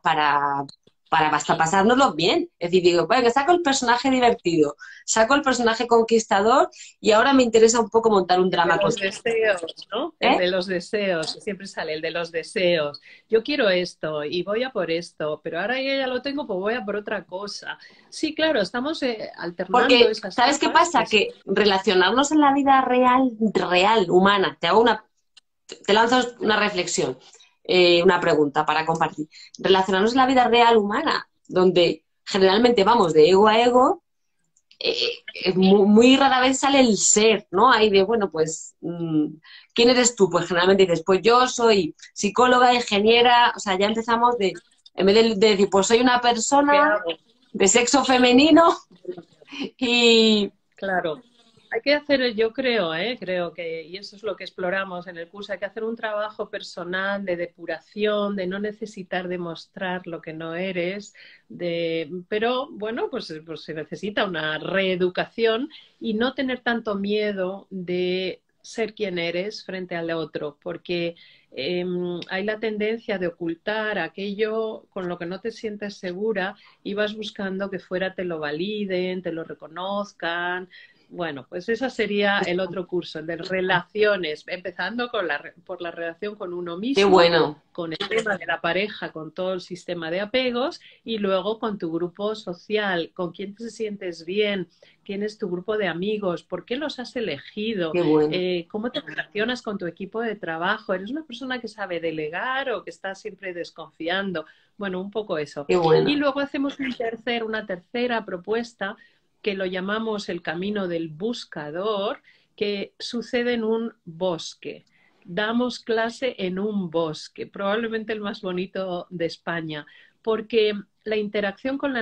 S3: hasta pasárnoslo bien. Es decir, digo, bueno, saco el personaje divertido, saco el personaje conquistador y ahora me interesa un poco montar un drama.
S2: De los deseos, ¿no? El de los deseos, siempre sale el de los deseos. Yo quiero esto y voy a por esto, pero ahora ya lo tengo, pues voy a por otra cosa. Sí, claro, estamos alternando
S3: porque,
S2: esas
S3: ¿sabes qué pasa?
S2: Pues,
S3: que relacionarnos en la vida real, humana, te lanzo una reflexión. Una pregunta para compartir. Relacionarnos en la vida real humana, donde generalmente vamos de ego a ego, muy rara vez sale el ser, ¿no? Ahí de, bueno, pues, ¿quién eres tú? Pues generalmente dices, pues yo soy psicóloga, ingeniera, o sea, ya empezamos en vez de decir, pues soy una persona de sexo femenino y...
S2: Claro. Hay que hacer, yo creo que, y eso es lo que exploramos en el curso, hay que hacer un trabajo personal de depuración, de no necesitar demostrar lo que no eres, pero bueno, pues se necesita una reeducación y no tener tanto miedo de ser quien eres frente al otro, porque hay la tendencia de ocultar aquello con lo que no te sientes segura y vas buscando que fuera te lo validen, te lo reconozcan. Bueno, pues eso sería el otro curso, el de relaciones, empezando por la relación con uno
S3: Qué
S2: mismo,
S3: bueno.
S2: con el tema de la pareja, con todo el sistema de apegos y luego con tu grupo social, con quién te sientes bien, quién es tu grupo de amigos, por qué los has elegido,
S3: Qué bueno.
S2: cómo te relacionas con tu equipo de trabajo, eres una persona que sabe delegar o que está siempre desconfiando. Bueno, un poco eso.
S3: Qué
S2: Y
S3: bueno.
S2: luego hacemos una tercera propuesta que lo llamamos el camino del buscador, que sucede en un bosque. Damos clase en un bosque, probablemente el más bonito de España, porque la interacción con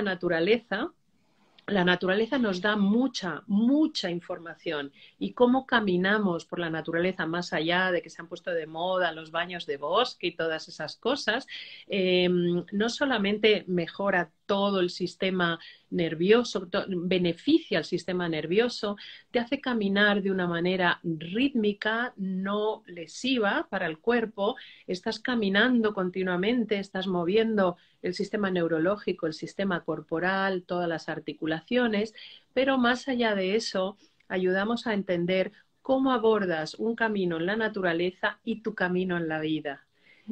S2: la naturaleza nos da mucha, mucha información y cómo caminamos por la naturaleza, más allá de que se han puesto de moda los baños de bosque y todas esas cosas, no solamente mejora todo el sistema nervioso, beneficia al sistema nervioso, te hace caminar de una manera rítmica, no lesiva para el cuerpo, estás caminando continuamente, estás moviendo el sistema neurológico, el sistema corporal, todas las articulaciones, pero más allá de eso, ayudamos a entender cómo abordas un camino en la naturaleza y tu camino en la vida.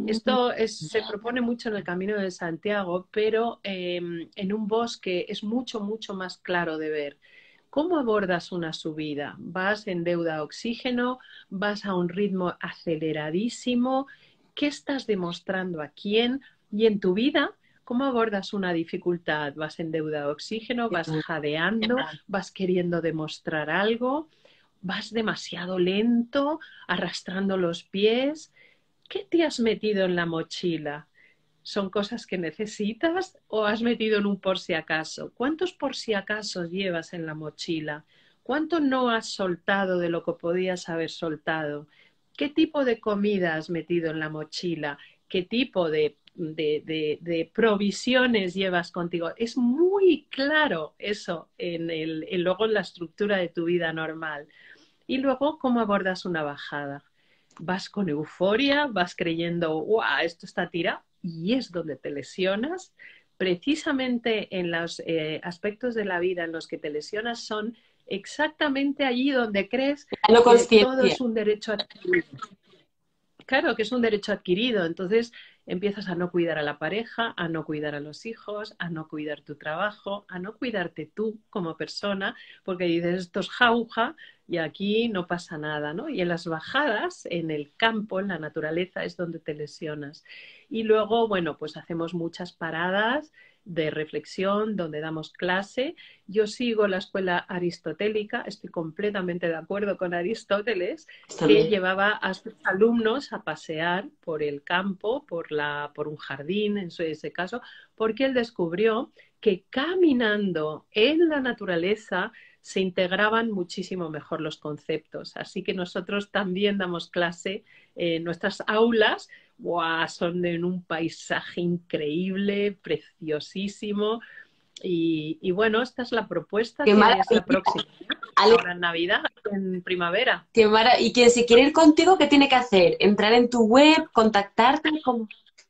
S2: Se propone mucho en el Camino de Santiago, pero en un bosque es mucho, mucho más claro de ver. ¿Cómo abordas una subida? ¿Vas en deuda de oxígeno? ¿Vas a un ritmo aceleradísimo? ¿Qué estás demostrando a quién? Y en tu vida, ¿cómo abordas una dificultad? ¿Vas en deuda de oxígeno? ¿Vas jadeando? ¿Vas queriendo demostrar algo? ¿Vas demasiado lento, arrastrando los pies? ¿Qué te has metido en la mochila? ¿Son cosas que necesitas o has metido en un por si acaso? ¿Cuántos por si acaso llevas en la mochila? ¿Cuánto no has soltado de lo que podías haber soltado? ¿Qué tipo de comida has metido en la mochila? ¿Qué tipo de provisiones llevas contigo? Es muy claro eso luego en la estructura de tu vida normal. Y luego, ¿cómo abordas una bajada? Vas con euforia, vas creyendo, ¡guau! Esto está tirado, y es donde te lesionas. Precisamente en los aspectos de la vida en los que te lesionas son exactamente allí donde crees
S3: No
S2: que todo
S3: consciencia.
S2: es un derecho adquirido. Claro que es un derecho adquirido, entonces empiezas a no cuidar a la pareja, a no cuidar a los hijos, a no cuidar tu trabajo, a no cuidarte tú como persona, porque dices, esto es jauja y aquí no pasa nada, ¿no? Y en las bajadas, en el campo, en la naturaleza, es donde te lesionas. Y luego, bueno, pues hacemos muchas paradas de reflexión donde damos clase. Yo sigo la escuela aristotélica, estoy completamente de acuerdo con Aristóteles, que
S3: También.
S2: llevaba a sus alumnos a pasear por el campo, por un jardín, en ese caso, porque él descubrió que caminando en la naturaleza se integraban muchísimo mejor los conceptos. Así que nosotros también damos clase en nuestras aulas. ¡Wow! Son en un paisaje increíble, preciosísimo. Y bueno, esta es la propuesta
S3: Qué
S2: que es la
S3: maravilla.
S2: próxima,
S3: Ale,
S2: ahora en Navidad, en primavera.
S3: Y quien se quiere ir contigo, ¿qué tiene que hacer? ¿Entrar en tu web, contactarte? ¿Cómo?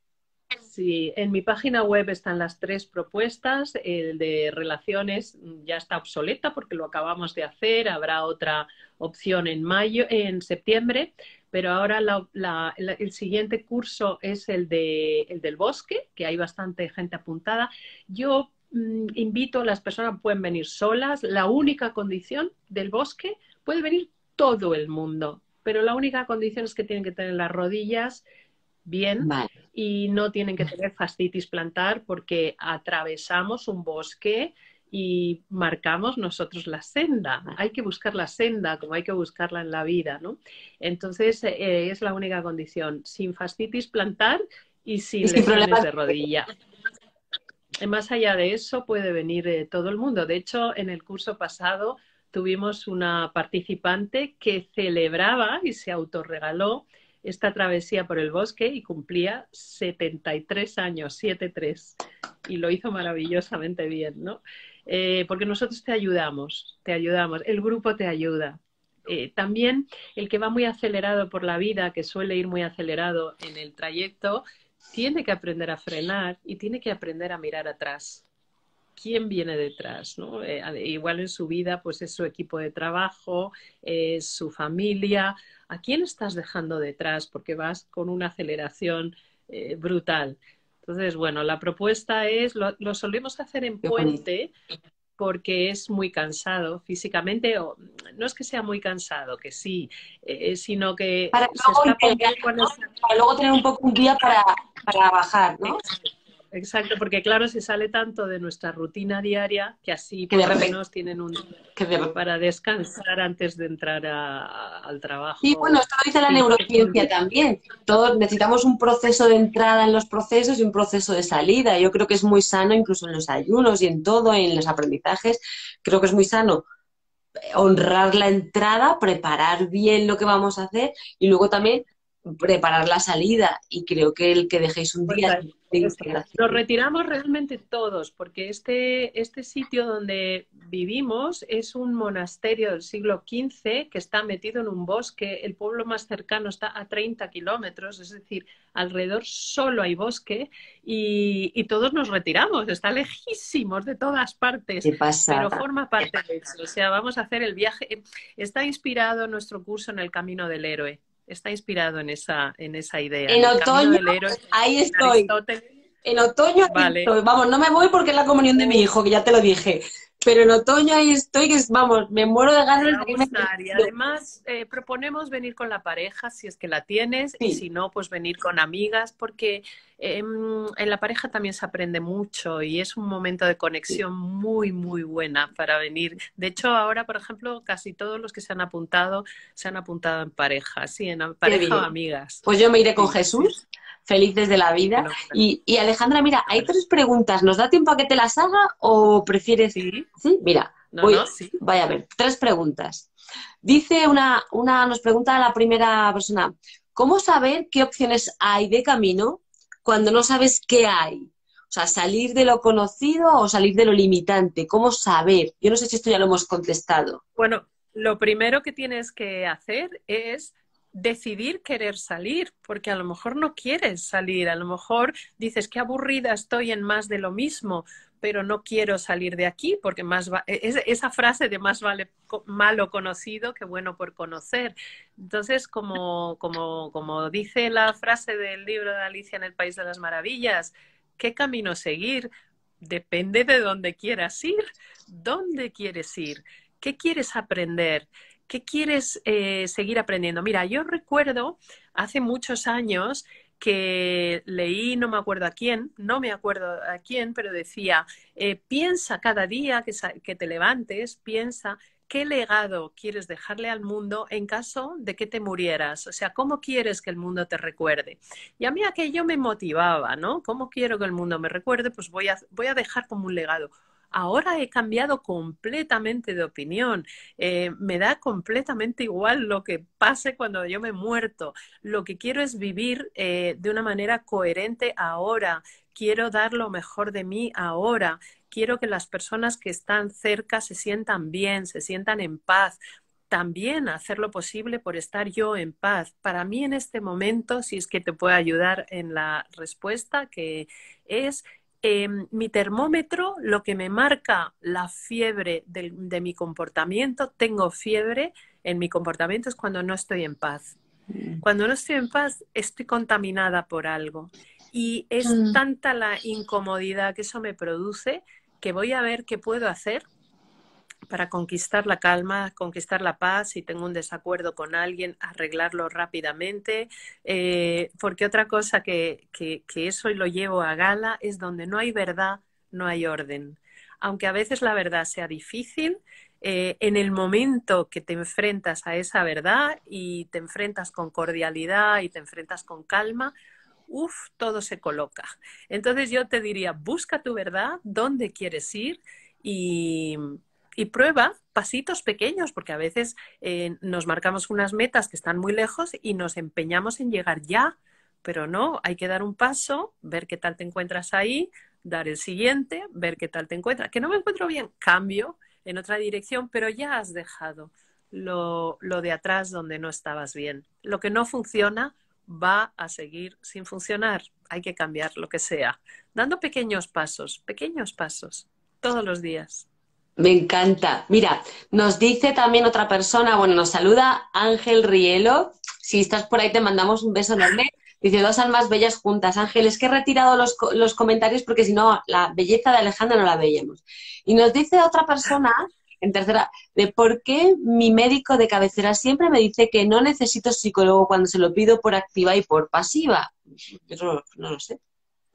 S2: Sí, en mi página web están las tres propuestas. El de relaciones ya está obsoleta porque lo acabamos de hacer. Habrá otra opción en septiembre, pero ahora el siguiente curso es el del bosque, que hay bastante gente apuntada. Yo invito a las personas, pueden venir solas. La única condición del bosque, puede venir todo el mundo, pero la única condición es que tienen que tener las rodillas bien
S3: Vale.
S2: y no tienen que tener fascitis plantar porque atravesamos un bosque y marcamos nosotros la senda. Hay que buscar la senda como hay que buscarla en la vida, ¿no? Entonces, es la única condición, sin fascitis plantar y
S3: Y
S2: sin
S3: sin
S2: lesiones
S3: problemas.
S2: de rodilla. Más allá de eso puede venir todo el mundo. De hecho, en el curso pasado tuvimos una participante que celebraba y se autorregaló esta travesía por el bosque y cumplía 73 años, 73, y lo hizo maravillosamente bien, ¿no? Porque nosotros te ayudamos, el grupo te ayuda. También el que va muy acelerado por la vida, que suele ir muy acelerado en el trayecto, tiene que aprender a frenar y tiene que aprender a mirar atrás. quién viene detrás, ¿no? Igual en su vida, pues es su equipo de trabajo, es su familia. ¿A quién estás dejando detrás? Porque vas con una aceleración brutal. Entonces, bueno, la propuesta es, lo solemos hacer en
S3: Qué bonito.
S2: puente porque es muy cansado físicamente, o no es que sea muy cansado, que sí, sino que
S3: Para
S2: se
S3: luego
S2: escapa un
S3: integrar,
S2: poco en
S3: ¿no?
S2: el...
S3: Para luego tener un poco un día para bajar, ¿no?
S2: Exacto, porque claro, se sale tanto de nuestra rutina diaria que así
S3: Que
S2: por
S3: de
S2: lo
S3: repente,
S2: menos tienen un día
S3: que de
S2: para descansar antes de entrar al
S3: Sí, bueno,
S2: trabajo.
S3: esto lo dice la
S2: Sí,
S3: neurociencia también. Todos necesitamos un proceso de entrada en los procesos y un proceso de salida. Yo creo que es muy sano, incluso en los ayunos y en todo, en los aprendizajes. Creo que es muy sano honrar la entrada, preparar bien lo que vamos a hacer y luego también preparar la salida. Y creo que el que dejéis un
S2: pues
S3: día de
S2: eso. Nos
S3: integración.
S2: retiramos realmente todos, porque este sitio donde vivimos es un monasterio del siglo XV que está metido en un bosque. El pueblo más cercano está a 30 kilómetros, es decir, alrededor solo hay bosque y todos nos retiramos. Está lejísimos de todas partes,
S3: Qué
S2: pero
S3: pasada.
S2: forma parte de eso. O sea, vamos a hacer el viaje. Está inspirado nuestro curso en el Camino del Héroe. Está inspirado en esa idea,
S3: En
S2: en el camino
S3: otoño,
S2: del héroe,
S3: ahí
S2: en
S3: estoy.
S2: Aristóteles.
S3: En otoño ahí
S2: Vale.
S3: estoy. Vamos, no me voy porque es la comunión de mi hijo, que ya te lo dije. Pero en otoño ahí estoy, que es, vamos, me muero de
S2: Te
S3: ganas
S2: va a
S3: de irme.
S2: gustar. Y además proponemos venir con la pareja si es que la tienes y
S3: Sí,
S2: si no, pues venir con amigas porque en la pareja también se aprende mucho y es un momento de
S3: sí,
S2: conexión muy, muy buena para venir. De hecho, ahora, por ejemplo, casi todos los que se han apuntado en pareja, sí, en
S3: qué
S2: pareja o
S3: bien.
S2: amigas.
S3: Pues yo me iré con
S2: Sí, sí,
S3: Jesús, felices de la vida.
S2: fenomenal.
S3: Y Alejandra, mira, hay tres preguntas. ¿Nos da tiempo a que te las haga o prefieres?
S2: Sí,
S3: Sí, mira,
S2: no, no, sí.
S3: vaya a ver, tres preguntas. Dice nos pregunta la primera persona, ¿cómo saber qué opciones hay de camino cuando no sabes qué hay? O sea, salir de lo conocido o salir de lo limitante. ¿Cómo saber? Yo no sé si esto ya lo hemos contestado.
S2: Bueno, lo primero que tienes que hacer es decidir querer salir, porque a lo mejor no quieres salir, a lo mejor dices que aburrida estoy en más de lo mismo, pero no quiero salir de aquí, porque esa frase de más vale malo conocido que bueno por conocer. Entonces, como dice la frase del libro de Alicia en el País de las Maravillas, ¿qué camino seguir? Depende de dónde quieras ir. ¿Dónde quieres ir? ¿Qué quieres aprender? ¿Qué quieres seguir aprendiendo? Mira, yo recuerdo hace muchos años que leí, no me acuerdo a quién, no me acuerdo a quién, pero decía, piensa cada día que te levantes, piensa qué legado quieres dejarle al mundo en caso de que te murieras. O sea, ¿cómo quieres que el mundo te recuerde? Y a mí aquello me motivaba, ¿no? ¿Cómo quiero que el mundo me recuerde? Pues voy a dejar como un legado. Ahora he cambiado completamente de opinión. Me da completamente igual lo que pase cuando yo me he muerto. Lo que quiero es vivir de una manera coherente ahora. Quiero dar lo mejor de mí ahora. Quiero que las personas que están cerca se sientan bien, se sientan en paz. También hacer lo posible por estar yo en paz. Para mí en este momento, si es que te puedo ayudar en la respuesta, que es mi termómetro, lo que me marca la fiebre de mi comportamiento, tengo fiebre en mi comportamiento es cuando no estoy en paz. Cuando no estoy en paz, estoy contaminada por algo. Y es tanta la incomodidad que eso me produce que voy a ver qué puedo hacer para conquistar la calma, conquistar la paz, si tengo un desacuerdo con alguien, arreglarlo rápidamente, porque otra cosa que eso lo llevo a gala es donde no hay verdad, no hay orden. Aunque a veces la verdad sea difícil, en el momento que te enfrentas a esa verdad y te enfrentas con cordialidad y te enfrentas con calma, todo se coloca. Entonces yo te diría, busca tu verdad, dónde quieres ir y, y prueba pasitos pequeños, porque a veces nos marcamos unas metas que están muy lejos y nos empeñamos en llegar ya, pero no, hay que dar un paso, ver qué tal te encuentras ahí, dar el siguiente, ver qué tal te encuentras. Que no me encuentro bien, cambio en otra dirección, pero ya has dejado lo de atrás donde no estabas bien. Lo que no funciona va a seguir sin funcionar. Hay que cambiar lo que sea, dando pequeños pasos, pequeños pasos. todos los días.
S3: Me encanta. Mira, nos dice también otra persona, bueno, nos saluda Ángel Rielo. Si estás por ahí te mandamos un beso enorme. Dice, dos almas bellas juntas. Ángel, es que he retirado los comentarios porque si no, la belleza de Alejandra no la veíamos. Y nos dice otra persona, en tercera, de por qué mi médico de cabecera siempre me dice que no necesito psicólogo cuando se lo pido por activa y por pasiva. Yo no lo sé.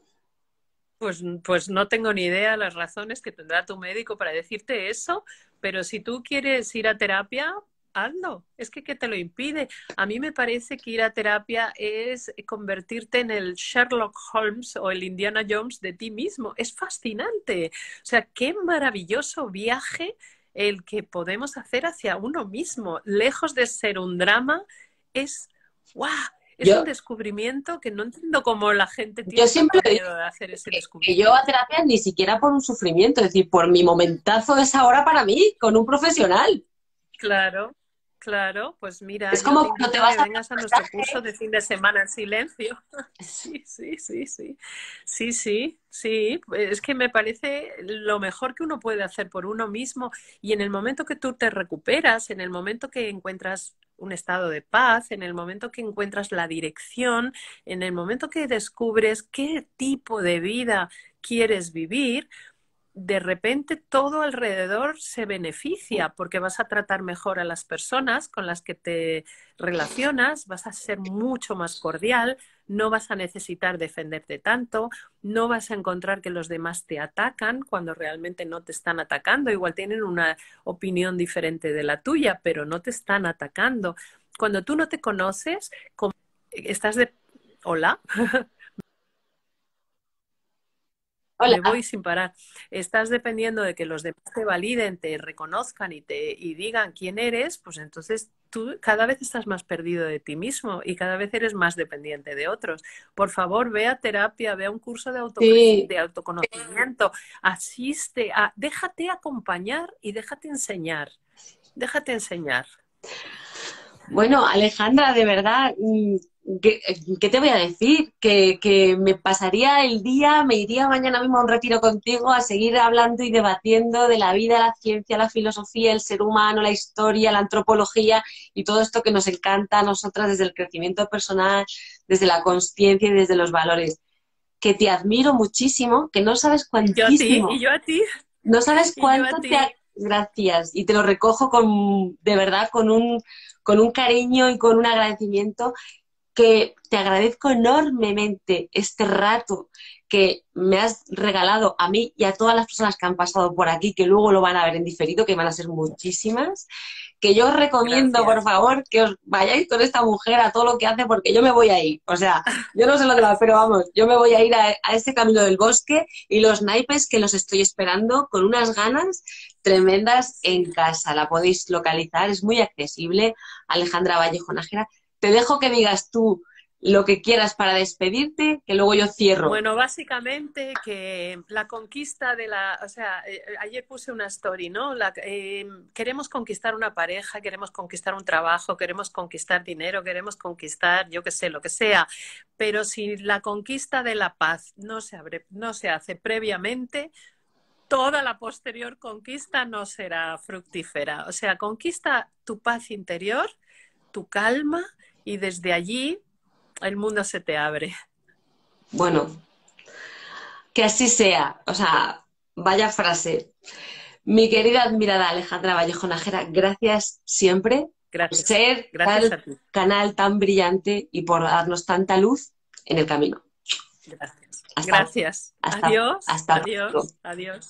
S2: Pues no tengo ni idea las razones que tendrá tu médico para decirte eso, pero si tú quieres ir a terapia, hazlo. Es que ¿qué te lo impide? A mí me parece que ir a terapia es convertirte en el Sherlock Holmes o el Indiana Jones de ti mismo. Es fascinante. O sea, qué maravilloso viaje el que podemos hacer hacia uno mismo. Lejos de ser un drama, es ¡guau! Es un descubrimiento que no entiendo cómo la gente tiene tanto miedo de hacer ese descubrimiento.
S3: Que yo a terapia ni siquiera por un sufrimiento, es decir, por mi momentazo de esa hora para mí, con un profesional.
S2: Claro, claro, pues mira,
S3: es como
S2: cuando te vas a vengas a nuestro curso de fin de semana en silencio. Sí, sí, sí, sí. Sí, sí, sí. Es que me parece lo mejor que uno puede hacer por uno mismo y en el momento que tú te recuperas, en el momento que encuentras un estado de paz, en el momento que encuentras la dirección, en el momento que descubres qué tipo de vida quieres vivir, de repente todo alrededor se beneficia porque vas a tratar mejor a las personas con las que te relacionas, vas a ser mucho más cordial, no vas a necesitar defenderte tanto, no vas a encontrar que los demás te atacan cuando realmente no te están atacando, igual tienen una opinión diferente de la tuya, pero no te están atacando. Cuando tú no te conoces, estás de... Hola.
S3: Hola.
S2: Me voy sin parar. Estás dependiendo de que los demás te validen, te reconozcan y digan quién eres, pues entonces tú cada vez estás más perdido de ti mismo y cada vez eres más dependiente de otros. Por favor, ve a terapia, ve a un curso de autoconocimiento, asiste, déjate acompañar y déjate enseñar. Déjate enseñar.
S3: Bueno, Alejandra, de verdad, ¿qué te voy a decir? Que me pasaría el día, me iría mañana mismo a un retiro contigo a seguir hablando y debatiendo de la vida, la ciencia, la filosofía, el ser humano, la historia, la antropología y todo esto que nos encanta a nosotras desde el crecimiento personal, desde la consciencia y desde los valores. Que te admiro muchísimo, que no sabes cuantísimo.
S2: Y yo a ti.
S3: No sabes cuánto te... Gracias. Y te lo recojo de verdad con un cariño y con un agradecimiento que te agradezco enormemente este rato que me has regalado a mí y a todas las personas que han pasado por aquí, que luego lo van a ver en diferido, que van a ser muchísimas, que yo os recomiendo, por favor, que os vayáis con esta mujer a todo lo que hace, porque yo me voy a ir. O sea, yo no sé lo demás, pero vamos, yo me voy a ir a este camino del bosque y los naipes que los estoy esperando con unas ganas tremendas en casa. La podéis localizar, es muy accesible. Alejandra Vallejo Nájera. Te dejo que digas tú lo que quieras para despedirte, que luego yo cierro.
S2: Bueno, básicamente que la conquista de la... O sea, ayer puse una story, ¿no? Queremos conquistar una pareja, queremos conquistar un trabajo, queremos conquistar dinero, queremos conquistar, yo qué sé, lo que sea. Pero si la conquista de la paz no se hace previamente, toda la posterior conquista no será fructífera. O sea, conquista tu paz interior, tu calma y desde allí el mundo se te abre.
S3: Bueno, que así sea. O sea, vaya frase. Mi querida admirada Alejandra Vallejo Nájera, gracias siempre por ser tal canal tan brillante y por darnos tanta luz en el camino.
S2: Gracias. Gracias. Adiós.
S3: Hasta
S2: pronto. Adiós.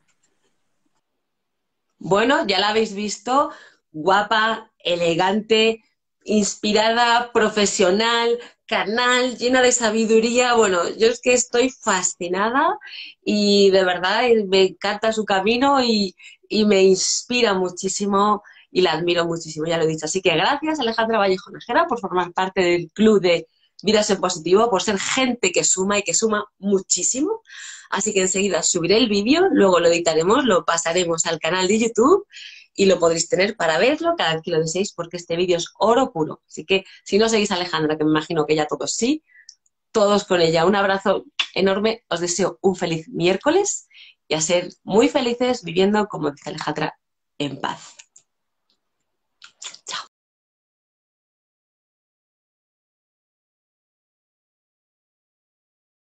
S3: Bueno, ya la habéis visto, guapa, elegante, inspirada, profesional, canal, llena de sabiduría. Bueno, yo es que estoy fascinada y de verdad me encanta su camino y me inspira muchísimo y la admiro muchísimo, ya lo he dicho. Así que gracias, Alejandra Vallejo Nájera, por formar parte del club de Vidas en Positivo, por ser gente que suma y que suma muchísimo. Así que enseguida subiré el vídeo, luego lo editaremos, lo pasaremos al canal de YouTube y lo podréis tener para verlo cada vez que lo deseéis, porque este vídeo es oro puro. Así que si no seguís a Alejandra, que me imagino que ya todos sí, todos con ella. Un abrazo enorme, os deseo un feliz miércoles y a ser muy felices viviendo, como dice Alejandra, en paz.